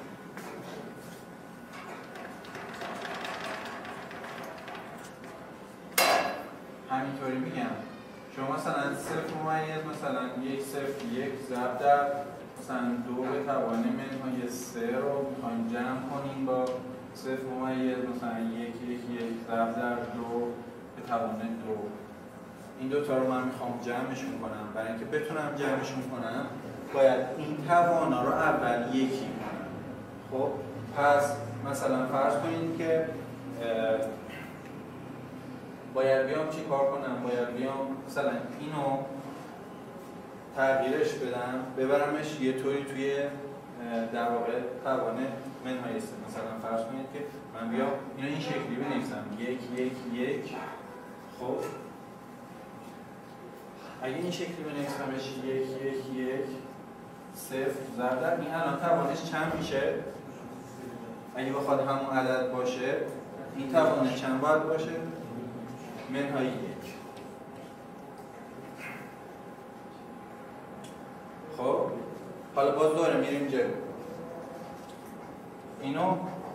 همینطوری میگم شما مثلا 0 ممیز مثلا 1 0 1 ضرب در مثلا 2 به توان منهای 3 رو میخوایم جمع کنیم با 0 ممیز مثلا 1 1 1 ضرب در 2 به توان 2. این دوتا رو من میخوام جمعشون کنم. برای اینکه بتونم جمعشون کنم باید این توانا رو اول یکی کنم. خب پس مثلا فرض کنید که باید بیام چی کار کنم؟ باید بیام مثلا اینو تغییرش بدم ببرمش یه طوری توی در واقع توان منهای 3. مثلا فرض کنید که من بیام اینو این شکلی بنویسم 1 1 1. خب اگه این شکلی بنویسمش 1 1 1 0 ضرب در این الان توانش چند میشه؟ اگه بخواد همون عدد باشه این توانش چند باید باشه؟ منهای 1. خب حالا باز دوره میریم جلو. اینو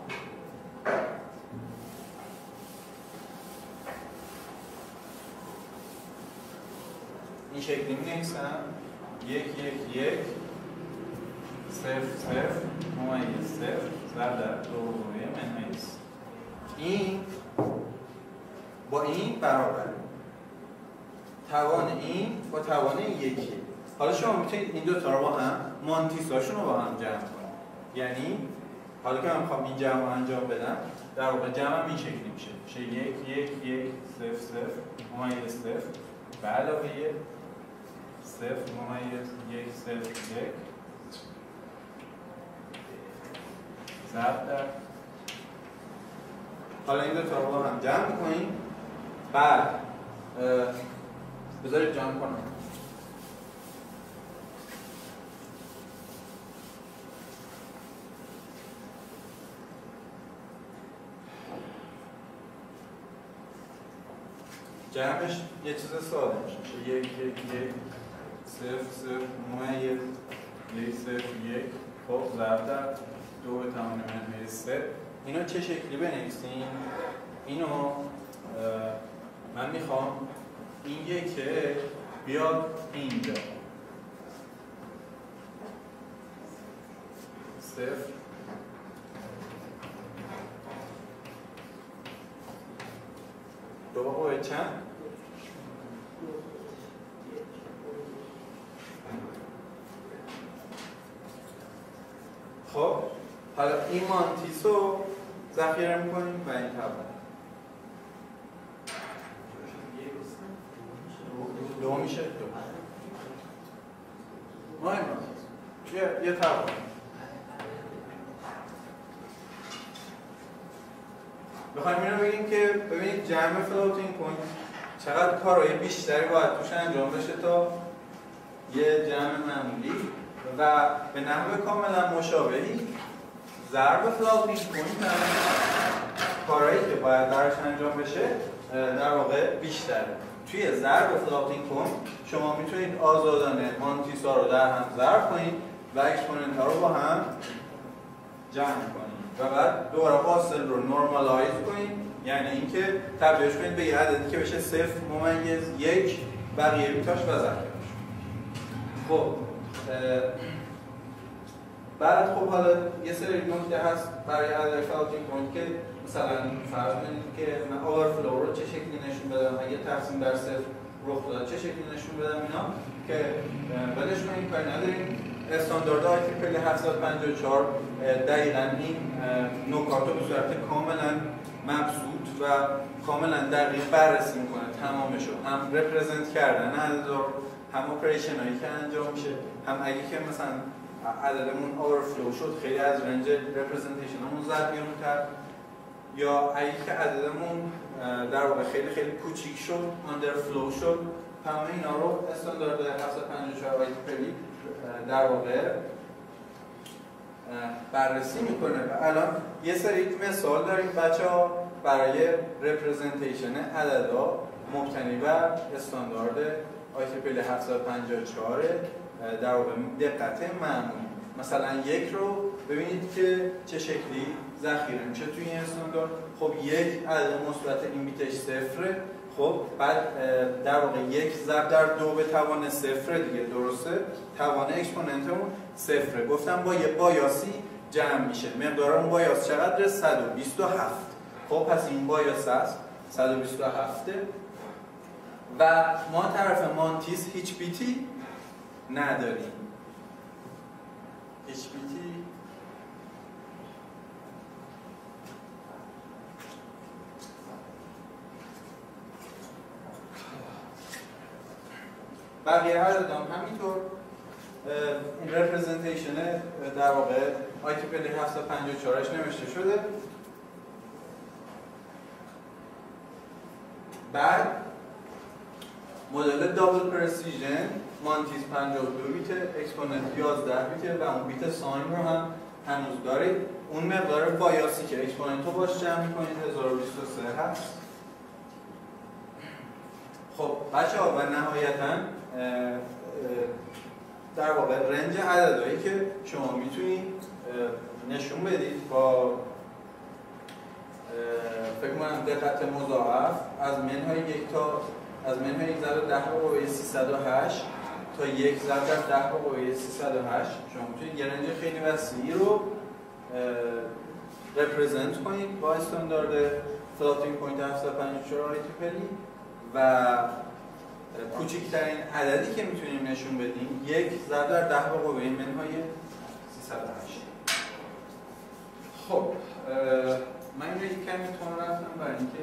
این شکلی می‌نویسم 1 1 1 0 0 ممیز 0 ضرب در 2 منهای 3. این با این برابره. توان این با توان یکی. حالا شما میتونید این دو تا رو با هم مانتیساشون رو با هم جمع کنید. یعنی حالا که من میخوام این جمع رو انجام بدم، در واقع جمعم این شکلی میشه. میشه 1 1 1 0 0 ممیز 0 به علاوه 0 ممیز 1 0 1 ضرب در. حالا این دو تا رو با هم جمع میکنیم. بعد بذارید جمع کنم. جمعش یه چیز ساده میشه. 1 1 1 0 0 ممیز 1 0 1 خب ضرب در 2 به توان منفی 3. اینو چه شکلی بنویسیم؟ اینو من میخوام این یکه بیاد اینجا 0 2 با چند؟ خب حالا این مانتیس رو ذخیره میکنیم و این تبدیل دو میشه. دو مهم یه تبدیل بخوایم این رو بگیم که ببینید جمع فلوتینگ پوینت چقدر کارهای بیشتری باید توش انجام بشه تا یه جمع معمولی و به نحو کاملا مشابهی ضرب فلوتینگ پوینت کارهایی که باید براش انجام بشه در واقع بیشتره. توی ضرب فلوتینگ پوینت شما میتونید آزادانه مانتیس ها رو در هم ضرب کنید و اکسپوننت ها رو با هم جمع کنید و بعد دوباره حاصل رو نورمالایز کنید، یعنی اینکه تبدیلش کنید به یه عددی که بشه 0 ممیز 1 بقیه بیتاش و ذخیره‌اش. خب بعد خب حالا یه سری نکته هست برای عدد فلوتینگ پوینت که مثلا فرض کنید که من اوورفلو رو چه شکلی نشون بدم، اگه تقسیم بر 0 رخ داد چه شکلی نشون بدم، اینا که ولش کنید کاری نداریم. استاندارد آیتریپل 754 دقیقاً این نکات رو به صورت کاملا مبسوط و کاملا دقیق بررسی میکنه، تمامش رو هم رپرزنت کردن عدد هم اپریشن هایی که انجام میشه، هم اگه که مثلا عددمون اوورفلو شد خیلی از رنج رپرزنتیشن همون زد بیرون کرد، یا اگه که عددمون در واقع خیلی خیلی کوچیک شد آندرفلو شد، تمام اینا رو استاندارد 754 آیتریپل در واقع بررسی میکنه. و الان یه سری مثال داریم بچه‌ها برای رپرزنتیشن عددها مبتنی بر استاندارد آیتریپل 754 در واقع دقت معمولی. مثلا یک رو ببینید که چه شکلی ذخیره میشه توی این استاندارد. خب یک عدد مثبت این بیتش صفره، خب بعد در واقع یک ضرب در 2 به توان صفر دیگه، درسته؟ توان اکسپوننتمون صفره. گفتم با یه بایاسی جمع میشه. مقدار اون بایاس چقدره؟ 127. خب پس این بایاس هست 127 و ما طرف مانتیس هیچ بیتی نداریم. هیچ بیتی بقیه عددام همینطور. این رپرزنتیشن در واقع آیتریپل 754 نوشته شده. بعد مدل دابل پرسیژن مانتیس 52 بیت، اکسپوننت 11 بیت و اون بیت ساین رو هم هنوز دارید. اون مقدار بایاسی که اکسپوننت رو باش جمع می‌کنید 1023 هست. خب بچه‌ها و نهایتاً در واقع رنج عددهایی که شما میتونید نشون بدید با فکر کنم دقت مضاعف از منهای یک تا از منهای 1 ضرب 10 به قوه 308 تا 1 ضرب در 10 به قوه 308 شما میتونید یه رنج خیلی وسیعی رو رپرزنت کنید با استاندارد فلوتینگ پوینت 754 آیتریپل و کوچکترین عددی که میتونیم نشون بدیم 1 ضرب در 10 به قوه منهای 308. خب من اینو یک کمی تون رفتم برای اینکه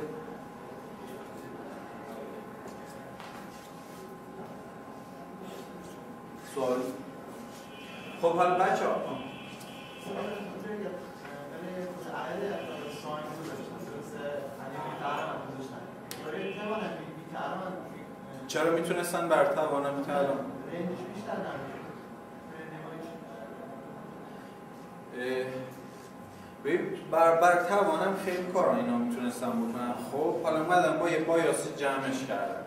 سوال. خب حالا بچه ها چرا میتونستن بر توانم میتونم بر توانم خیلی کارا اینا میتونستم بکنم. خب حالا اومدم با یه بایاسی جمعش کردم.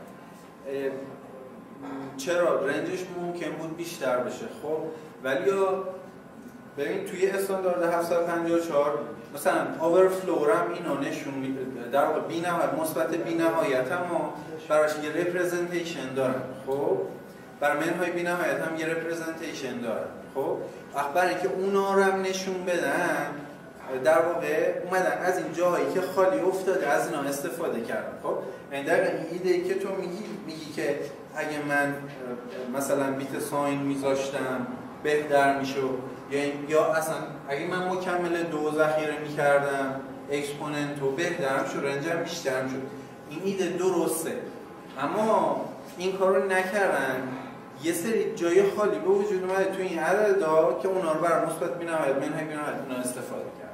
چرا رنجش ممکن بود بیشتر بشه. خب ولی یا ببین توی استاندارد 754 مثلا اوورفلو هم اینو نشون میده، در واقع بی نهایت مثبت بی نهایت هم براش یه رپرزنتیشن دارن. خب بر منهای بی نهایت هم یه رپرزنتیشن دارن. خب برای اینکه اونا رو هم نشون بدن در واقع اومدن از این جاهایی که خالی افتاده از اینا استفاده کردن. خب این در این ایده که تو میگی که اگه من مثلا بیت ساین میذاشتم بهتر میشه، یا اصلا اگه من مکمل 2 ذخیره میکردم اکسپوننتو بهتر میشه، رنجم بیشتر میشه. این ایده درسته، اما این کارو نکردن. یه سری جای خالی به وجود اومده تو این عددا که اونا رو بر مثبت بی‌نهایت منهای بی‌نهایت اونا استفاده کرد.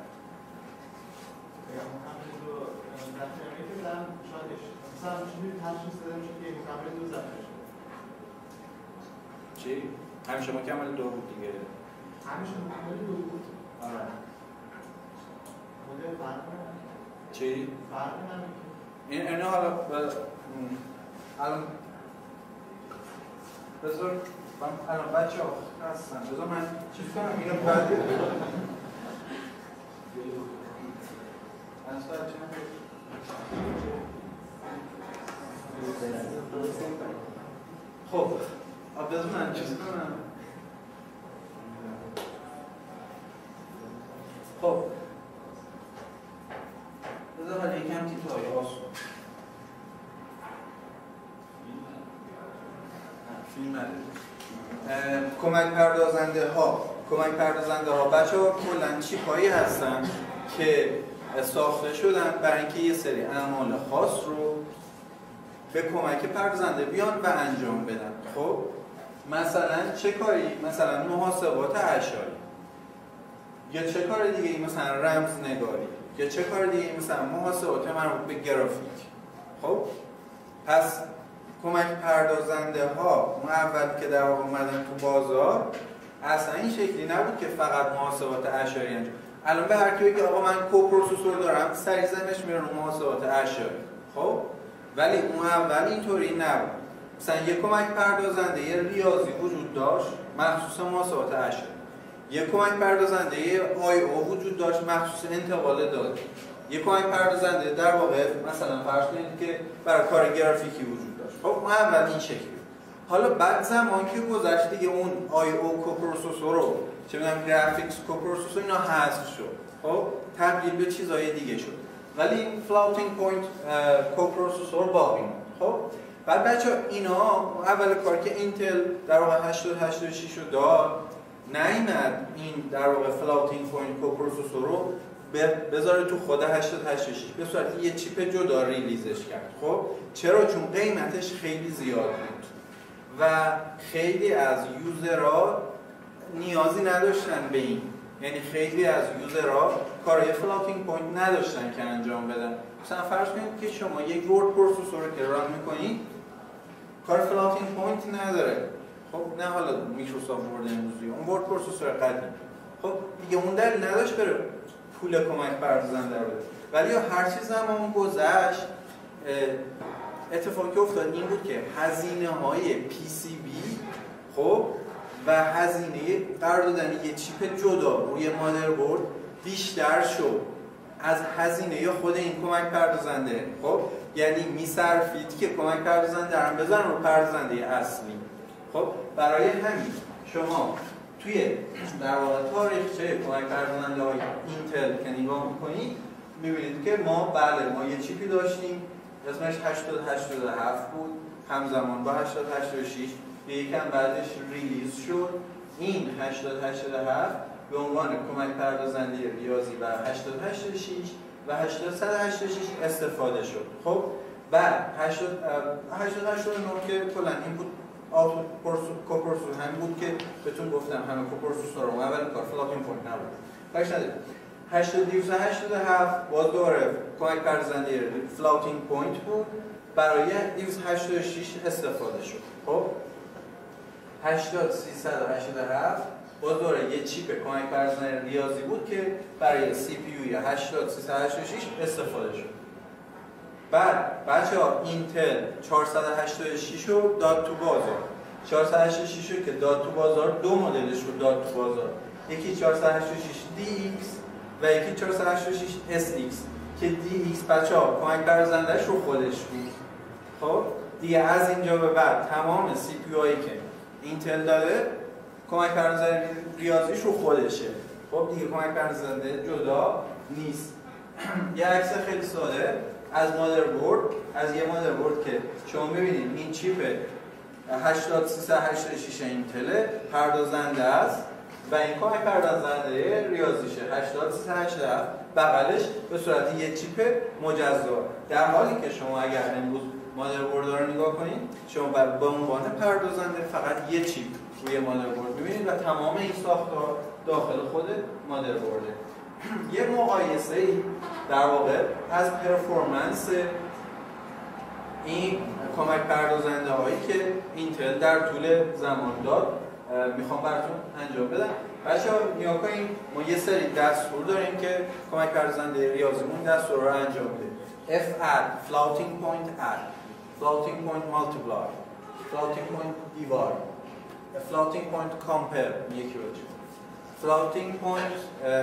چی؟ همیشه مکمل 2 بود دیگه. همیشه مکمل 2 بود. آره. مدل فرق نداره. چی؟ فرق نداره. اینا حالا الان بذار الان بچه ها هستن، بذار من چیز کنم اینو بعد خب بذار من چیز کنم. خب بذار حالا یکم تیترهای آسون فیلم کمک پردازنده ها بچه ها کلن چیپ هایی هستن که ساخته شدن برای اینکه یه سری اعمال خاص رو به کمک پردازنده بیان و انجام بدن. خب مثلا چه کاری؟ مثلا محاسبات اعشاری، یا چه کار دیگه مثلا رمزنگاری، یا چه کار دیگه مثلا محاسبات مربوط به گرافیک. خب پس کمک پردازنده ها اون اول که در واقع اومدن تو بازار اصلا این شکلی نبود که فقط محاسبات اعشاری انجام. الان به هر کی بگی آقا من کوپروسسور دارم سریع ذهنش میره رو محاسبات اعشاری. خب ولی اون اول اینطوری نبود. مثلا یک کمک پردازنده یه ریاضی وجود داشت مخصوص محاسبات اعشاری، یک کمک پردازنده آی او وجود داشت مخصوص انتقال داده، یک کمک پردازنده در واقع مثلا فرض کنید که برای کار گرافیکی وجود داشت. خب اون اول این شکلی. حالا بعد زمان که گذشت دیگه اون آی او کوپروسسور رو چه می‌دونم گرافیکس کوپروسسور اینا حذف شد. خب تبدیل به چیزهای دیگه شد. ولی این فلوتینگ پوینت کوپروسسور باقی موند. خب بعد بچه‌ها اینا اول کار که اینتل در واقع 8086 رو داد نیامد این در واقع فلوتینگ پوینت کوپروسسور رو بذاره تو خود 8086 به صورت یه چیپ جدا ریلیزش کرد. خب چرا؟ چون قیمتش خیلی زیاد بود و خیلی از یوزرها نیازی نداشتن به این، یعنی خیلی از یوزرها کارهای فلوتینگ پوینت نداشتن که انجام بدن. مثلا فرض کنید که شما یک ورد پروسسور که ران میکنید کار فلوتینگ پوینت نداره. خب نه حالا میکروسافت ورد امروزی، اون ورد پروسسور قدیم. خب دیگه اون دلیل نداشت بره پول کمک پردازنده رو بده. ولی هر چیز زمان گذشت اتفاقی افتاد این بود که هزینه‌های پی سی بی خب و هزینه قرار دادن یه چیپ جدا روی مادربرد بیشتر شد از هزینه خود این کمک پردازنده. خب یعنی میصرفید که کمک پردازنده هم بزنن رو پردازنده اصلی. خب برای همین شما توی در واقع تاریخچه کمک پردازنده های اینتل که نگاه میکنید میبینید که ما یه چیپی داشتیم اسمش 8087 بود، همزمان با 8086 یکم بعدش ریلیز شد. این 8087 به عنوان کمک پردازنده ریاضی و 8086 و 8186 استفاده شد. خب بعد 8089 که کلا این بود کوپرسور همین بود که بهتون گفتم همه کوپرسور رو اول کار فلاپینگ پوینت نبود. باش ندید 8287 باز دوباره کمک پردازنده فلاپینگ پوینت بود برای 286 استفاده شد. خب 8387 باز دوباره یه چیپ کمک پردازنده ریاضی بود که برای سی پی یو 8386 استفاده شد. بعد بچه‌ها اینتل 486 رو داد تو بازار. 486 رو که داد تو بازار دو مدلش رو داد تو بازار. یکی 486 DX و یکی 486 SX که DX بچه‌ها کمک پردازنده‌اش رو خودش بود. خب دیگه از اینجا به بعد تمام سی پی یو هایی که اینتل داره کمک پردازنده ریاضیش رو خودشه. خب دیگه کمک پردازنده جدا نیست. یه عکس خیلی ساده از مادربرد، از یه مادربرد که شما ببینید این چیپ 8386 اینتل پردازنده است و این کمک پردازنده ریاضیشه 8387 بغلش به صورت یه چیپ مجزا. در حالی که شما اگر امروز مادربرد رو نگاه کنید شما به عنوان پردازنده فقط یه چیپ روی مادربرد می‌بینید و تمام این ساختار داخل خود مادربرده. یه مقایسه‌ای در واقع از پرفورمنس این کمک پردازنده هایی که اینتل در طول زمان داد میخوام براتون انجام بدم. بچه‌ها نگاه کنید ما یه سری دستور داریم که کمک پردازنده ریاضیمون دستور رو انجام بده. FADD floating point add floating point multiply floating point divide floating point compare یکی باشه floating point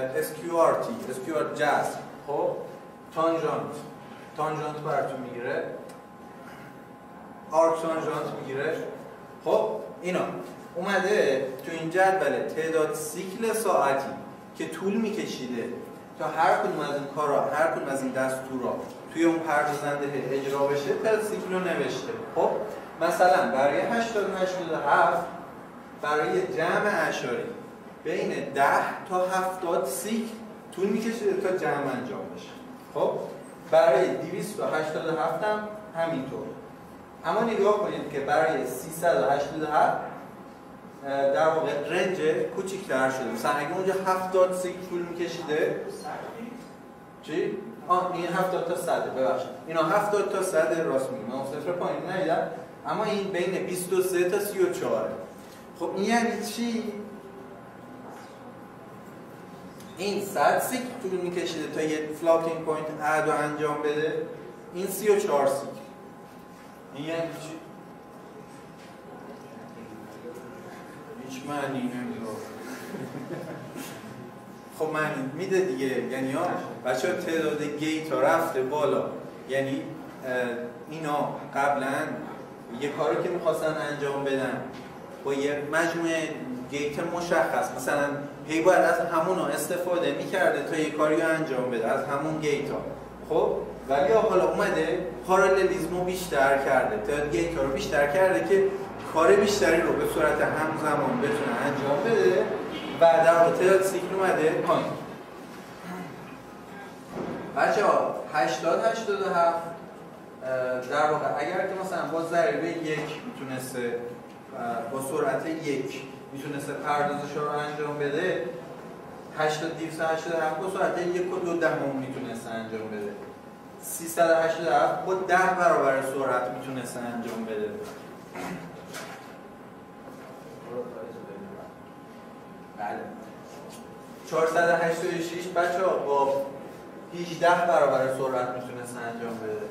SQRT جذر. خب تانژانت براتون میگیره آرک تانژانت میگیره. خب اینا اومده تو این جدول تعداد سیکل ساعتی که طول میکشیده تا هر کدوم از این کارا هر کدوم از این دستورا توی اون پردازنده اجرا بشه تعداد سیکل رو نوشته. خب مثلا برای 8087 برای جمع اعشاری بین 10 تا 70 سیکل طول میکشه تا جمع انجام بشه. خب برای 287 هم همینطور. اما نگاه کنید که برای 387 در واقع رنج کوچیک‌تر شده. مثلا اگه اونجا 70 سیکل طول میکشیده چی؟ این 70 تا 100 ببخشید. اینا 70 تا 100 راست میگم. من صفر پایین ندیدم. اما این بین 23 تا 34. خب این یعنی چی؟ این 100 سیکل طول میکشیده تا یه فلاپینگ پوینت اد رو انجام بده. این 34 سیکل. این یعنی چی؟ هیچ معنی نمیده. خب معنی میده دیگه. یعنی ها بچه ها تعداد گیت ها رفته بالا. یعنی اینا قبلا یه کاری که میخواستن انجام بدن با یه مجموعه گیت مشخص مثلا هی باید از همون استفاده میکرده تا یه کاری رو انجام بده از همون گیت ها. خب ولی حالا اومده پارالیلیسم رو بیشتر کرده تعداد گیت ها رو بیشتر کرده که کار بیشتری رو به صورت همزمان بتونه انجام بده و در واقع تعداد سیکل اومده پایین. بچه‌ها 8087 در واقع اگر که مثلا با ضریب 1 میتونسته با سرعت 1 میتونسته پردازش رو انجام بده 8287 با سرعت 1.2 میتونسته انجام بده. 387 با 10 برابر سرعت میتونسته انجام بده. بله 486 بچه‌ها با 18 برابر سرعت میتونسته انجام بده.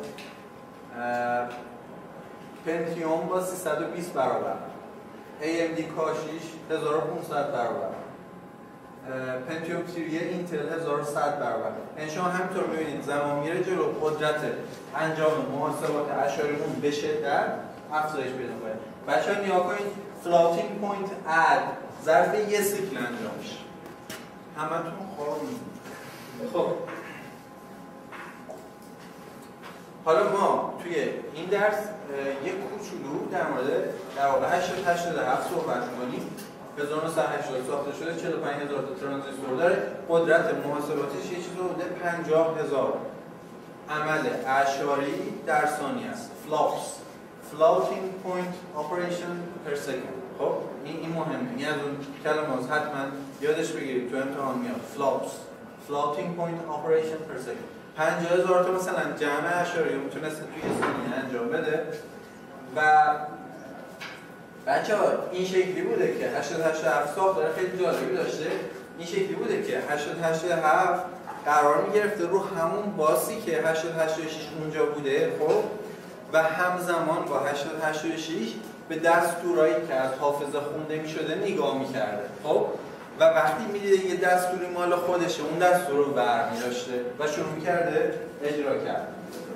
پنتیوم با 320 برابر AMD K6 1500 برابر پنتیوم سری اینتل 1100 برابر. یعنی شما همینطور می‌بینید زمان میره جلو قدرت انجام محاسبات اعشاریمون به شدت افزایش پیدا کنه. بچه‌ها نگاه کنید فلاتینگ پوینت اد ظرف یه سیکل انجام میشه. همتون خواب می‌بینید. خب حالا ما توی این درس یک کوچولو در مورد در واقع 87 صحبت کنیم 1980 ساخته شده، 45000 تا ترانزیستور داره، قدرت محاسباتیش یه چیزی حدود 50000 عمل اعشاری در ثانیه است. FLOPS Floating Point Operation Per Second. خب این مهمه، این از اون کلمات حتما یادش بگیرید تو امتحان میاد. FLOPS Floating Point Operation Per Second. 50000 تا مثلا جمع اعشاری رو میتونست توی ثانیه انجام بده و بچه‌ها این شکلی بوده که 887 ساختار خیلی جالبی داشته. این شکلی بوده که 887 قرار میگرفته رو همون باسی که 886 اونجا بوده، خب و همزمان با 886 به دستورایی که از حافظه خونده میشده نگاه میکرده، خب و وقتی میدیده یه دستوری مال خودشه اون دستور رو برمی‌داشته و شروع میکرده اجرا کرد.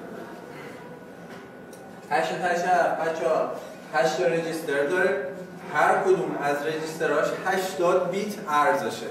887 بچه‌ها 8 تا رجیستر داره، هر کدوم از رجیستراش 80 بیت ارزشه.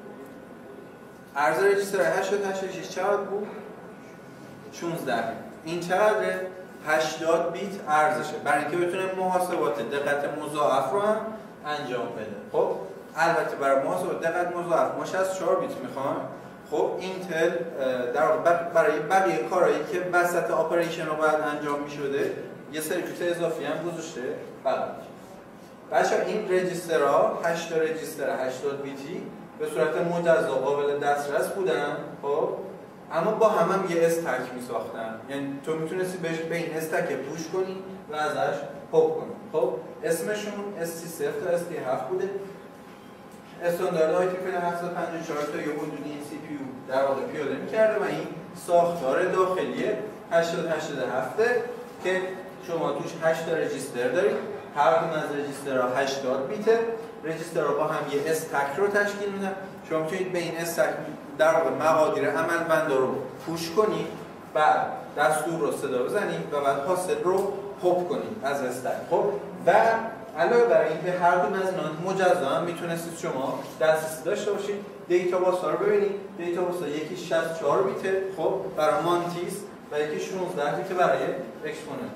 ارز رجیستر 886 چقدر بود؟ 16. این چقدره؟ 80 بیت ارزشه برای اینکه بتونه محاسبات دقت مضاعف رو هم انجام بده. خب البته برای محاسبات دقت مضاعف ما 64 بیت میخوام. خب اینتل در واقع برای بقیه کارهایی که وسط اپریشن رو باید انجام میشده یه سرکیوت اضافی هم گذاشته. بچه‌ها این رجیسترها 8 تا رجیستر 80 بیتی به صورت مجزا قابل دسترس بودن، خب اما با هم یه استک می‌ساختن. یعنی تو میتونستی به این استک پوش کنی و ازش پاپ کنی. خب اسمشون ST0 تا ST7 بوده. استاندارد IEEE 754 تا یه حدودی این CPU در واقع پیاده می‌کرده و این ساختار داخلی 8087 که شما توش 8 تا رجیستر دارید. هر کدوم از رجیسترها 80 بیته. رجیسترها با هم یه استک رو تشکیل میدن. شما میتونید به این استک در واقع مقادیر عملبندا رو پوش کنید، بعد دستور رو صدا بزنید و بعد حاصل رو پاپ کنید از استک. خب و علاوه بر اینکه هر کدوم از اینا مجزا هم میتونستید شما دسترسی داشته باشید. دیتا باس ها رو ببینید. دیتا باس ها یکی 64 بیته خب برای مانتیس و یکی 16 بیته برای اکسپوننت.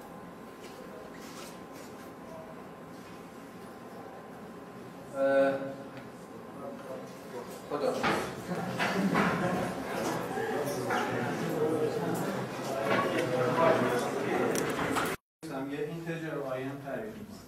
خدا هم یه اینتجر آیم تعریف می‌کنم.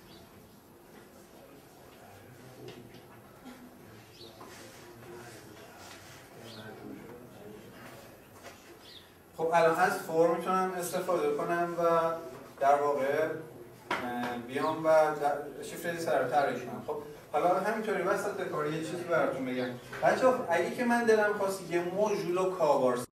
خب الان از فور میتونم استفاده کنم و در واقع بیام و شیفت رجیستر رو طراحی کنم. خب حالا همینطوری وسط کار یه چیزی براتون بگم. بچه‌ها اگه که من دلم خواست یه مدول کاوار